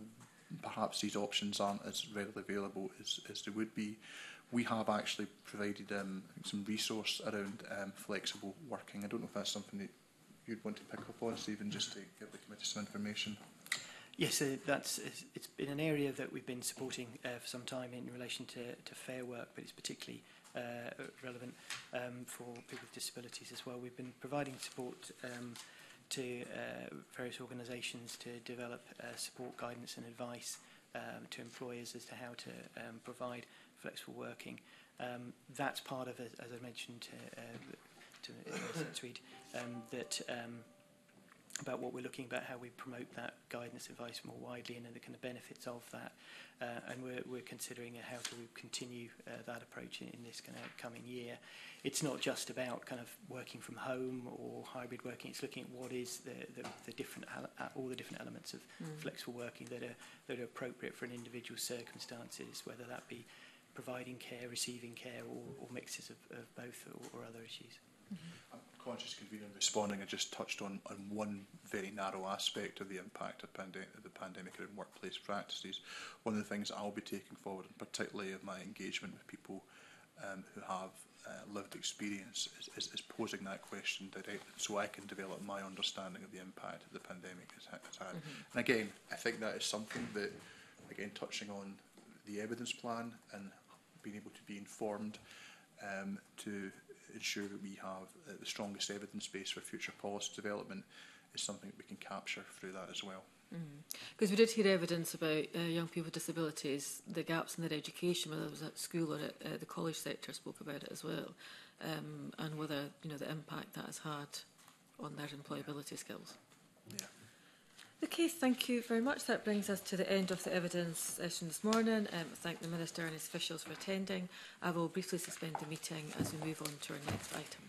perhaps these options aren't as readily available as, as they would be. We have actually provided um, some resource around um, flexible working. I don't know if that's something that you'd want to pick up on, Stephen, just to give the committee some information. Yes, uh, that's it's been an area that we've been supporting uh, for some time in relation to, to fair work, but it's particularly uh, relevant um, for people with disabilities as well. We've been providing support um, to uh, various organisations to develop uh, support, guidance and advice um, to employers as to how to um, provide flexible working. Um, that's part of, as, as I mentioned to, uh, to uh, Tweed, um, that um, about what we're looking about, how we promote that guidance advice more widely and the kind of benefits of that. Uh, and we're, we're considering how to continue uh, that approach in, in this kind of coming year. It's not just about kind of working from home or hybrid working, it's looking at what is the, the, the different, all the different elements of mm. flexible working that are, that are appropriate for an individual circumstances, whether that be providing care, receiving care, or, or mixes of, of both or, or other issues. Mm-hmm. I'm conscious, convener, in responding, I just touched on, on one very narrow aspect of the impact of, pande of the pandemic in workplace practices. One of the things I'll be taking forward, and particularly of my engagement with people um, who have uh, lived experience, is, is, is posing that question directly so I can develop my understanding of the impact that the pandemic has, has had. Mm-hmm. And again, I think that is something that, again, touching on the evidence plan and being able to be informed um, to ensure that we have uh, the strongest evidence base for future policy development is something that we can capture through that as well. Because mm. we did hear evidence about uh, young people with disabilities, the gaps in their education, whether it was at school or at uh, the college sector spoke about it as well, um, and whether, you know, the impact that has had on their employability skills. Yeah. Okay, thank you very much. That brings us to the end of the evidence session this morning. Um, I thank the Minister and his officials for attending. I will briefly suspend the meeting as we move on to our next item.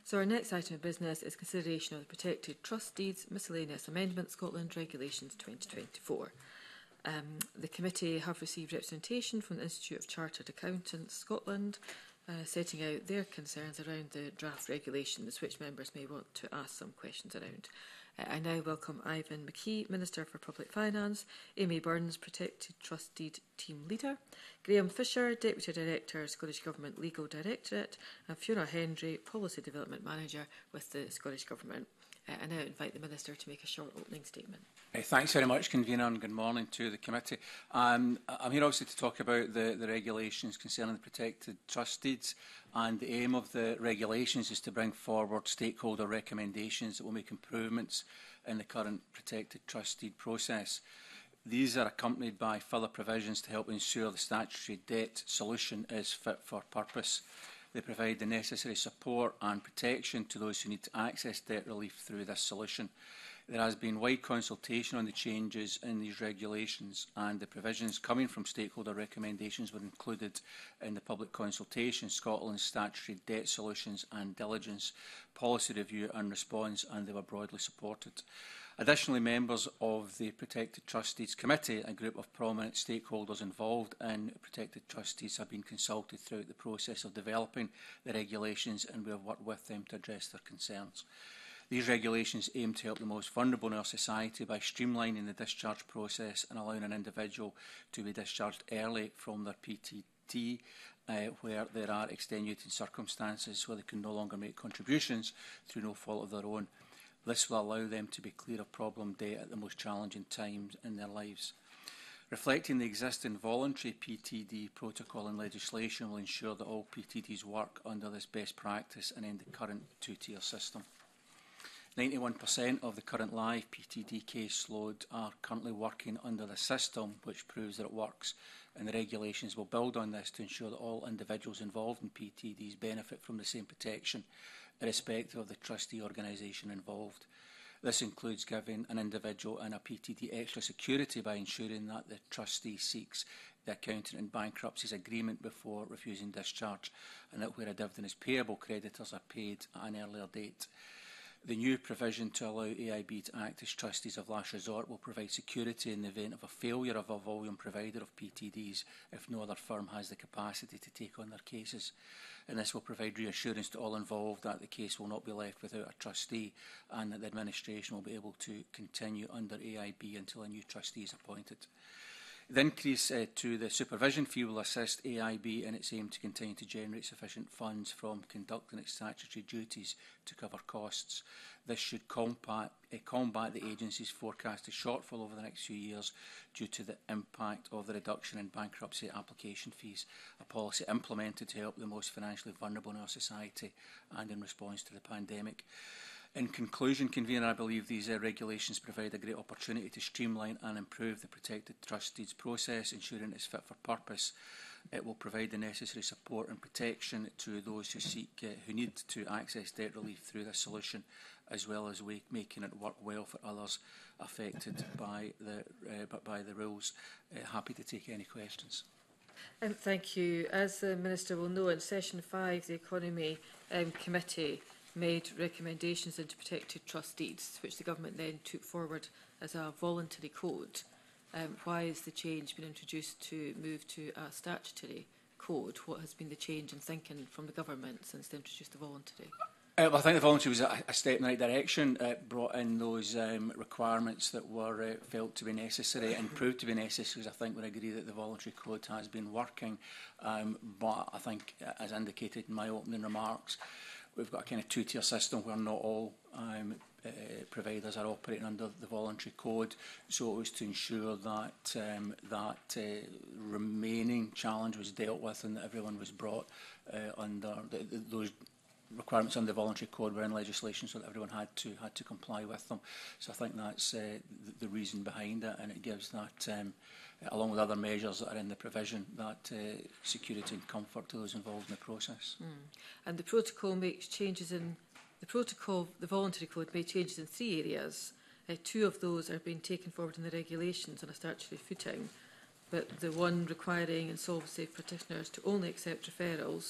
So our next item of business is consideration of the Protected Trust Deeds Miscellaneous Amendment Scotland Regulations twenty twenty-four. Um, the committee have received representation from the Institute of Chartered Accountants Scotland, uh, setting out their concerns around the draft regulations, which members may want to ask some questions around. Uh, I now welcome Ivan McKee, Minister for Public Finance, Amy Burns, Protected Trust Deed Team Leader, Graham Fisher, Deputy Director, Scottish Government Legal Directorate, and Fiona Hendry, Policy Development Manager with the Scottish Government. Uh, I now invite the Minister to make a short opening statement. Uh, thanks very much, Convener, and good morning to the committee. Um, I'm here obviously to talk about the, the regulations concerning the Protected Trust Deeds, and the aim of the regulations is to bring forward stakeholder recommendations that will make improvements in the current Protected Trust Deed process. These are accompanied by further provisions to help ensure the statutory debt solution is fit for purpose. They provide the necessary support and protection to those who need to access debt relief through this solution. There has been wide consultation on the changes in these regulations, and the provisions coming from stakeholder recommendations were included in the public consultation, Scotland's Statutory Debt Solutions and Diligence Policy Review and Response, and they were broadly supported. Additionally, members of the Protected Trust Deeds Committee, a group of prominent stakeholders involved in Protected Trust Deeds, have been consulted throughout the process of developing the regulations, and we have worked with them to address their concerns. These regulations aim to help the most vulnerable in our society by streamlining the discharge process and allowing an individual to be discharged early from their P T D uh, where there are extenuating circumstances where they can no longer make contributions through no fault of their own. This will allow them to be clear of problem debt at the most challenging times in their lives. Reflecting the existing voluntary P T D protocol and legislation will ensure that all P T Ds work under this best practice and end the current two-tier system. ninety-one percent of the current live P T D caseload are currently working under the system, which proves that it works, and the regulations will build on this to ensure that all individuals involved in P T Ds benefit from the same protection, irrespective of the trustee organisation involved. This includes giving an individual in a P T D extra security by ensuring that the trustee seeks the accountant in bankruptcy's agreement before refusing discharge, and that where a dividend is payable, creditors are paid at an earlier date. The new provision to allow A I B to act as trustees of last resort will provide security in the event of a failure of a volume provider of P T Ds if no other firm has the capacity to take on their cases. And this will provide reassurance to all involved that the case will not be left without a trustee, and that the administration will be able to continue under A I B until a new trustee is appointed. The increase uh, to the supervision fee will assist A I B in its aim to continue to generate sufficient funds from conducting its statutory duties to cover costs. This should combat, uh, combat the agency's forecasted shortfall over the next few years due to the impact of the reduction in bankruptcy application fees, a policy implemented to help the most financially vulnerable in our society and in response to the pandemic. In conclusion, Convener, I believe these uh, regulations provide a great opportunity to streamline and improve the Protected Trust Deeds process, ensuring it is fit for purpose. It will provide the necessary support and protection to those who seek, uh, who need to access debt relief through this solution, as well as we, making it work well for others affected by the uh, by the rules. Uh, happy to take any questions. Um, thank you. As the Minister will know, in session five, the Economy um, Committee made recommendations into Protected Trust Deeds, which the Government then took forward as a voluntary code. Um, why has the change been introduced to move to a statutory code? What has been the change in thinking from the Government since they introduced the voluntary? Uh, well, I think the voluntary was a, a step in the right direction. It brought in those um, requirements that were uh, felt to be necessary and proved to be necessary, because I think we agree that the voluntary code has been working. Um, but I think, as indicated in my opening remarks, we've got a kind of two-tier system where not all um, uh, providers are operating under the voluntary code. So it was to ensure that um, that uh, remaining challenge was dealt with and that everyone was brought uh, under the, the, those requirements under the voluntary code were in legislation, so that everyone had to had to comply with them. So I think that's uh, the, the reason behind it, and it gives that, um, along with other measures that are in the provision, that uh, security and comfort to those involved in the process. Mm. And the protocol makes changes in the protocol. The voluntary code made changes in three areas. Uh, two of those are being taken forward in the regulations on a statutory footing, but the one requiring insolvency petitioners to only accept referrals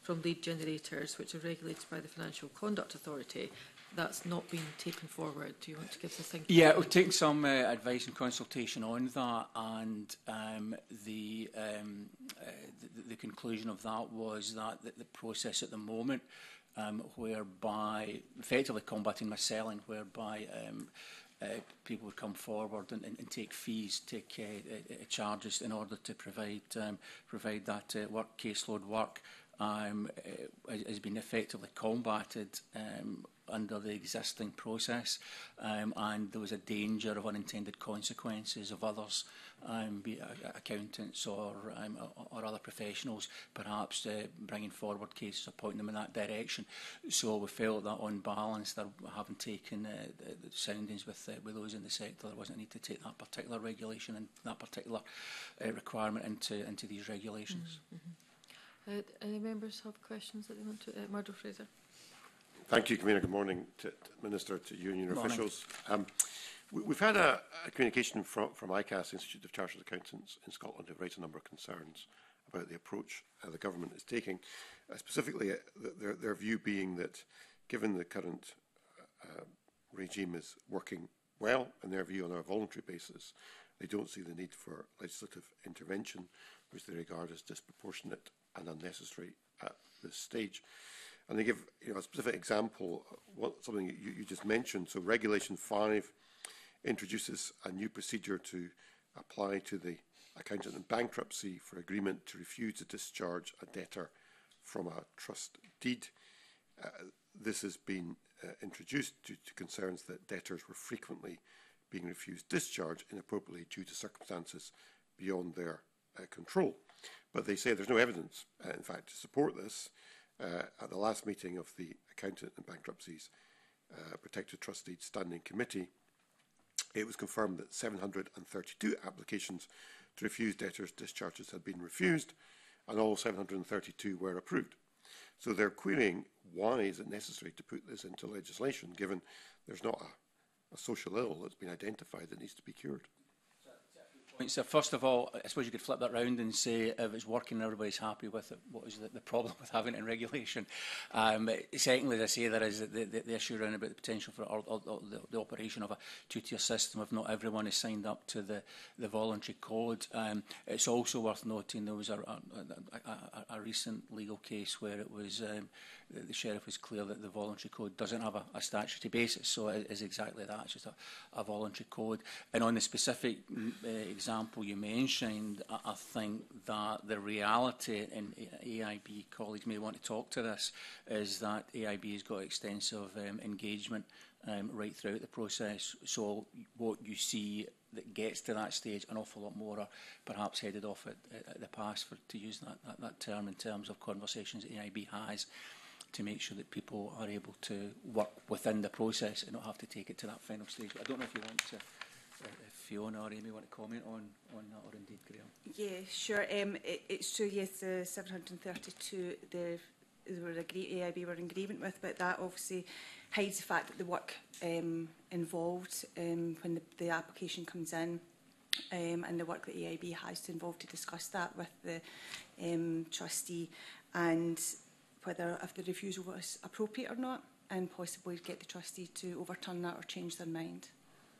from lead generators, which are regulated by the Financial Conduct Authority. That's not been taken forward. Do you want to give us a think? Yeah, we've taken some uh, advice and consultation on that, and um, the, um, uh, the the conclusion of that was that the, the process at the moment, um, whereby effectively combating mis-selling, whereby um, uh, people would come forward and, and, and take fees, take uh, uh, charges in order to provide um, provide that uh, work caseload work, um, uh, has been effectively combated Um, under the existing process, um, and there was a danger of unintended consequences of others, um, be it accountants or, um, or other professionals, perhaps uh, bringing forward cases or pointing them in that direction. So we felt that on balance, that having taken uh, the, the soundings with, uh, with those in the sector, there wasn't a need to take that particular regulation and that particular uh, requirement into, into these regulations. Mm-hmm. uh, any members have questions that they want to? Uh, Murdo Fraser. Thank you, Convener. Good morning, to, to Minister, to union Morning. officials. Um, we, we've had a, a communication from, from I C A S, Institute of Chartered Accountants in Scotland, who have raised a number of concerns about the approach uh, the government is taking. Uh, specifically, uh, their, their view being that, given the current uh, regime is working well, in their view, on a voluntary basis, they don't see the need for legislative intervention, which they regard as disproportionate and unnecessary at this stage. And they give you know, a specific example, what, something you, you just mentioned. So Regulation five introduces a new procedure to apply to the accountant in bankruptcy for agreement to refuse to discharge a debtor from a trust deed. Uh, this has been uh, introduced due to concerns that debtors were frequently being refused discharge inappropriately due to circumstances beyond their uh, control. But they say there's no evidence, uh, in fact, to support this. Uh, at the last meeting of the Accountant and Bankruptcies uh, Protected Trustee Standing Committee, it was confirmed that seven hundred thirty-two applications to refuse debtors' discharges had been refused, and all seven hundred thirty-two were approved. So they're querying why is it necessary to put this into legislation, given there's not a, a social ill that's been identified that needs to be cured. So first of all, I suppose you could flip that round and say if it's working and everybody's happy with it, what is the, the problem with having it in regulation? Um, secondly, as I say, there is the, the, the issue around about the potential for or, or, or the, the operation of a two-tier system if not everyone is signed up to the, the voluntary code. Um, it's also worth noting there was a, a, a, a recent legal case where it was um, the, the Sheriff was clear that the voluntary code doesn't have a, a statutory basis, so it is exactly that, it's just a, a voluntary code. And on the specific uh, example you mentioned, I, I think that the reality, and A I B colleagues may want to talk to this, is that A I B has got extensive um, engagement um, right throughout the process. So what you see that gets to that stage, an awful lot more are perhaps headed off at, at the pass, for, to use that, that, that term, in terms of conversations that A I B has to make sure that people are able to work within the process and not have to take it to that final stage. But I don't know if you want to, uh, if Fiona or Amy want to comment on, on that, or indeed Graham. Yeah, sure. Um, it, it's true, yes, the seven hundred thirty-two, the they were agree, A I B were in agreement with, but that obviously hides the fact that the work um, involved um, when the, the application comes in, um, and the work that A I B has to involve to discuss that with the um, trustee, and whether if the refusal was appropriate or not, and possibly get the trustee to overturn that or change their mind.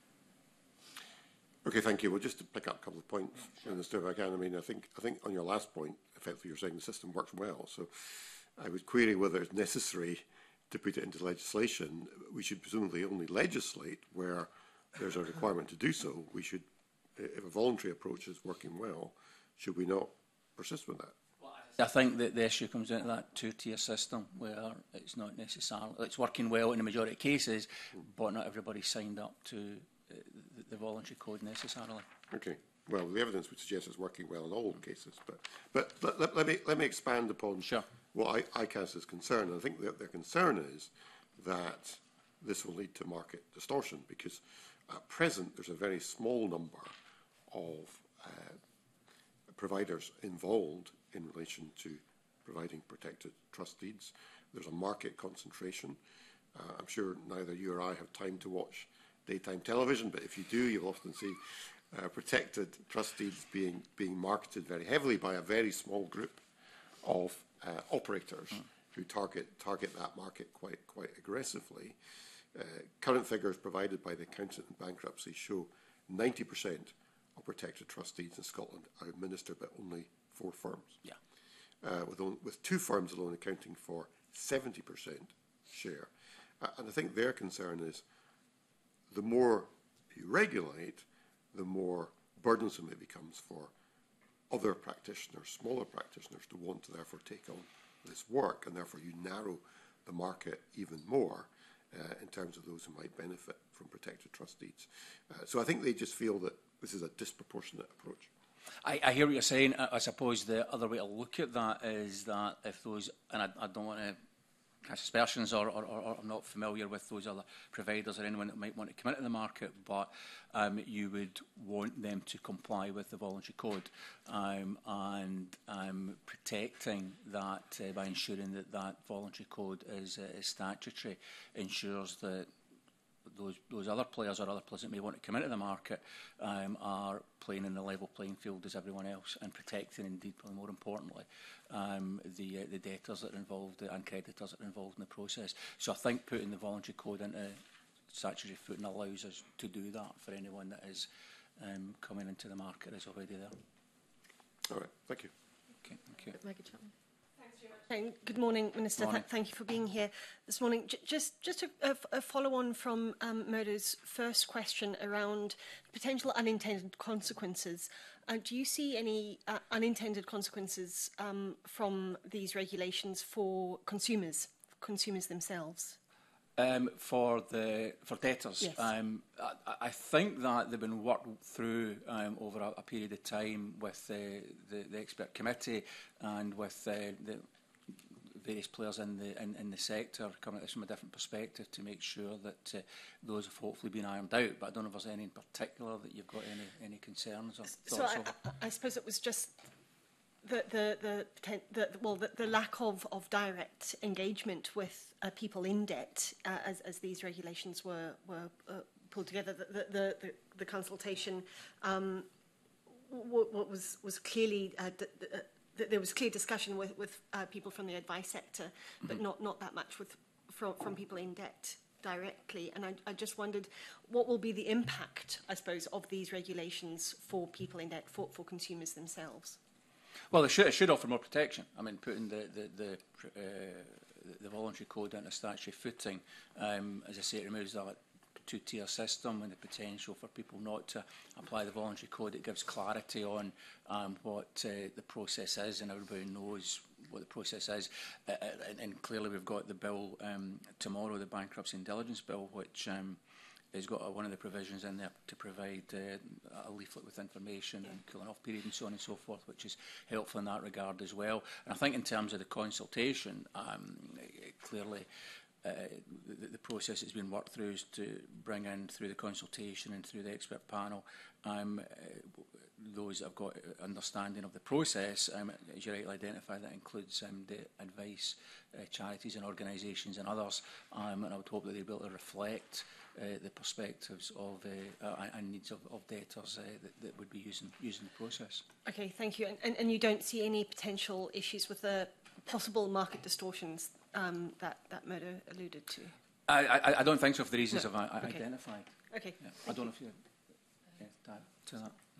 Okay, thank you. Well, just to pick up a couple of points, Minister, if I can. I mean, I think, I think on your last point, effectively you're saying the system works well. So I would query whether it's necessary to put it into legislation. We should presumably only legislate where there's a requirement to do so. We should, if a voluntary approach is working well, should we not persist with that? I think that the issue comes down to that two-tier system where it's not necessarily, it's working well in the majority of cases, but not everybody's signed up to uh, the, the voluntary code necessarily. Okay. Well, the evidence would suggest it's working well in all cases, but but let, let, let me let me expand upon sure. what I, I C A S is concerned. I think that their concern is that this will lead to market distortion, because at present there's a very small number of uh, providers involved in relation to providing protected trust deeds. There's a market concentration. Uh, I'm sure neither you or I have time to watch daytime television, but if you do, you'll often see uh, protected trust deeds being, being marketed very heavily by a very small group of uh, operators mm. who target target that market quite quite aggressively. Uh, current figures provided by the Accountant in Bankruptcy show ninety percent of protected trust deeds in Scotland are administered by only four firms. Yeah. Uh, with, only, with two firms alone accounting for seventy percent share. Uh, and I think their concern is the more you regulate, the more burdensome it becomes for other practitioners, smaller practitioners, to want to therefore take on this work, and therefore you narrow the market even more uh, in terms of those who might benefit from protected trust deeds. Uh, so I think they just feel that this is a disproportionate approach. I, I hear what you're saying. I, I suppose the other way to look at that is that if those, and I, I don't want to cast aspersions or, or, or, or I'm not familiar with those other providers or anyone that might want to come into the market, but um, you would want them to comply with the voluntary code um, and um, protecting that uh, by ensuring that that voluntary code is, uh, is statutory ensures that Those, those other players or other players that may want to come into the market um, are playing in the level playing field as everyone else and protecting, indeed, probably more importantly, um, the, uh, the debtors that are involved and creditors that are involved in the process. So I think putting the voluntary code into statutory footing allows us to do that for anyone that is um, coming into the market is already there. All right, thank you. Okay, thank you. Maggie Chapman. And good morning, Minister. Morning. Th thank you for being here this morning. J just just a, a, a follow-on from um, Murdo's first question around potential unintended consequences. Uh, do you see any uh, unintended consequences um, from these regulations for consumers, consumers themselves? Um, for the for debtors, Yes. um, I, I think that they've been worked through um, over a, a period of time with uh, the, the expert committee and with uh, the various players in the in, in the sector coming at this from a different perspective to make sure that uh, those have hopefully been ironed out. But I don't know if there's any in particular that you've got any any concerns or So thoughts I, over. I, I suppose it was just the the the, the well the, the lack of, of direct engagement with uh, people in debt uh, as as these regulations were were uh, pulled together. The the the, the consultation um, what, what was was clearly uh, d d uh, there was clear discussion with with uh, people from the advice sector, but mm-hmm. not not that much with from from people in debt directly. And I, I just wondered what will be the impact, I suppose, of these regulations for people in debt, for for consumers themselves. Well, it should, it should offer more protection. I mean, putting the the the, uh, the voluntary code into statutory footing, um, as I say, it removes that two-tier system and the potential for people not to apply the voluntary code. It gives clarity on um, what uh, the process is, and everybody knows what the process is. Uh, and, and clearly, we've got the bill um, tomorrow, the Bankruptcy and Diligence Bill, which um, has got uh, one of the provisions in there to provide uh, a leaflet with information and cooling off period and so on and so forth, which is helpful in that regard as well. And I think in terms of the consultation, um, clearly uh, the, the process that's been worked through is to bring in through the consultation and through the expert panel um, uh, those that have got understanding of the process. Um, as you rightly identify, that includes um, the advice uh, charities and organisations and others, um, and I would hope that they'll be able to reflect Uh, the perspectives of uh, uh, and needs of, of debtors uh, that, that would be using using the process. Okay, thank you. And, and, and you don't see any potential issues with the possible market distortions um, that that Murdo alluded to? I, I, I don't think so, for the reasons No. I've I, okay. identified. Okay. Yeah. I don't know if you yeah, to, to that. No.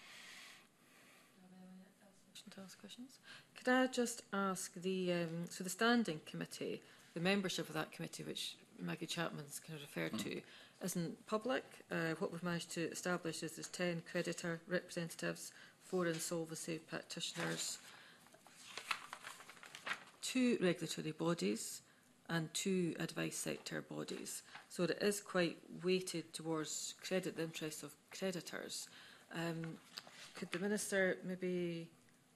To ask questions. Could I just ask the um, so the standing committee, the membership of that committee, which Maggie Chapman's kind of referred mm. to, isn't public. Uh, what we've managed to establish is there's ten creditor representatives, four insolvency practitioners, two regulatory bodies, and two advice sector bodies. So it is quite weighted towards credit the interests of creditors. Um, could the Minister maybe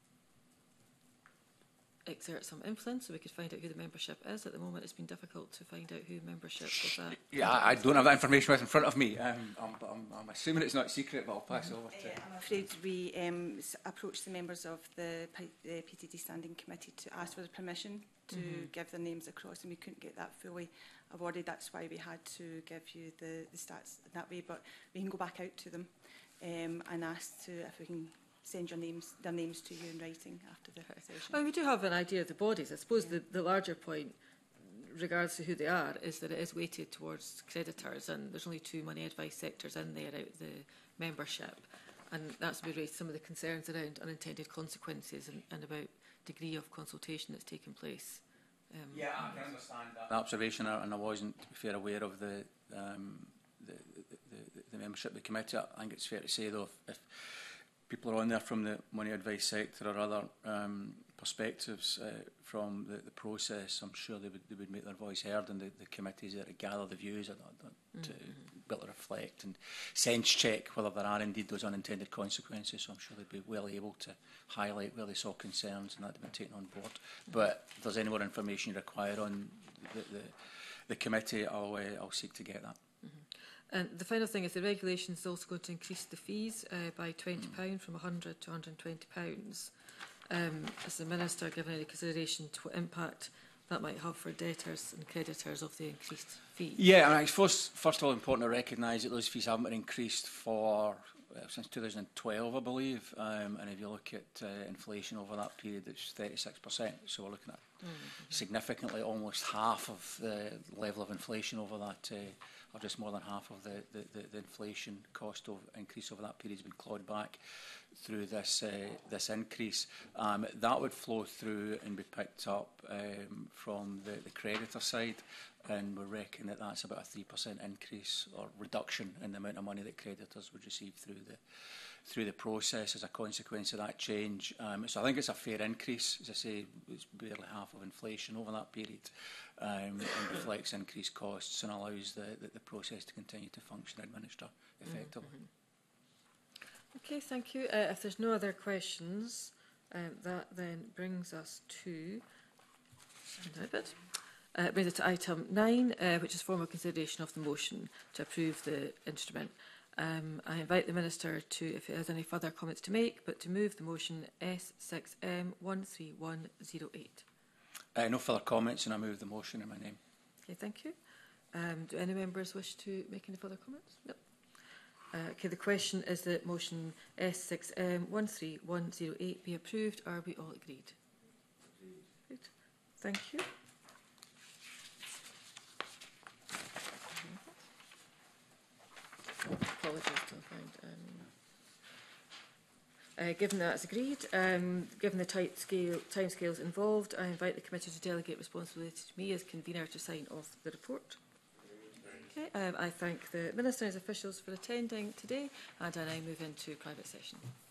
exert some influence so we could find out who the membership is? At the moment it's been difficult to find out who membership of that. Yeah, I don't have that information right in front of me, um, I'm, I'm, I'm assuming it's not secret, but I'll pass it over to... Uh, I'm afraid we um, approached the members of the, P the P T D Standing Committee to ask for the permission to mm-hmm. give their names across, and we couldn't get that fully awarded. That's why we had to give you the, the stats that way, but we can go back out to them um, and ask to if we can send your names, their names to you in writing after the session. Well, we do have an idea of the bodies. I suppose yeah. the, the larger point, regardless of who they are, is that it is weighted towards creditors, and there's only two money advice sectors in there out of the membership. And that's where we raised some of the concerns around unintended consequences and, and about degree of consultation that's taken place. Um, yeah, I can understand that observation, and I wasn't, to be fair, aware of the, um, the, the, the, the membership of the committee. I think it's fair to say, though, if, if people are on there from the money advice sector or other um, perspectives uh, from the, the process, I'm sure they would, they would make their voice heard, and the, the committees there to gather the views, and, and to mm-hmm. be able to reflect and sense check whether there are indeed those unintended consequences. So I'm sure they'd be well able to highlight where they saw concerns and that had been taken on board. Mm-hmm. But if there's any more information you require on the, the, the committee, I'll, uh, I'll seek to get that. Mm-hmm. And the final thing is the regulation is also going to increase the fees uh, by twenty pounds mm. from one hundred to one hundred and twenty pounds. Um, has the Minister given any consideration to what impact that might have for debtors and creditors of the increased fee? Yeah, I mean, first, first of all, important to recognise that those fees haven't been increased for uh, since two thousand twelve, I believe. Um, and if you look at uh, inflation over that period, it's thirty-six percent. So we're looking at mm-hmm. significantly almost half of the level of inflation over that, uh, or just more than half of the, the, the, the inflation cost of increase over that period has been clawed back through this uh, this increase. Um, that would flow through and be picked up um, from the, the creditor side, and we reckon that that's about a three percent increase or reduction in the amount of money that creditors would receive through the through the process as a consequence of that change. Um, so I think it's a fair increase. As I say, it's barely half of inflation over that period, um, and reflects increased costs and allows the, the, the process to continue to function and administer effectively. Mm-hmm. Okay, thank you. Uh, if there's no other questions, um, that then brings us to uh, brings us to item nine, uh, which is formal consideration of the motion to approve the instrument. Um, I invite the Minister to, if he has any further comments to make, but to move the motion S six M one three one zero eight. Uh, no further comments, and I move the motion in my name. Okay, thank you. Um, do any members wish to make any further comments? No. Uh, okay, the question is that motion S six M one three one zero eight be approved. Are we all agreed? Agreed. Thank you. Apologies to find. Um, uh, given that it's agreed, um, given the tight scale timescales involved, I invite the committee to delegate responsibility to me as convener to sign off the report. Okay, um, I thank the Minister and his officials for attending today, and I now move into private session.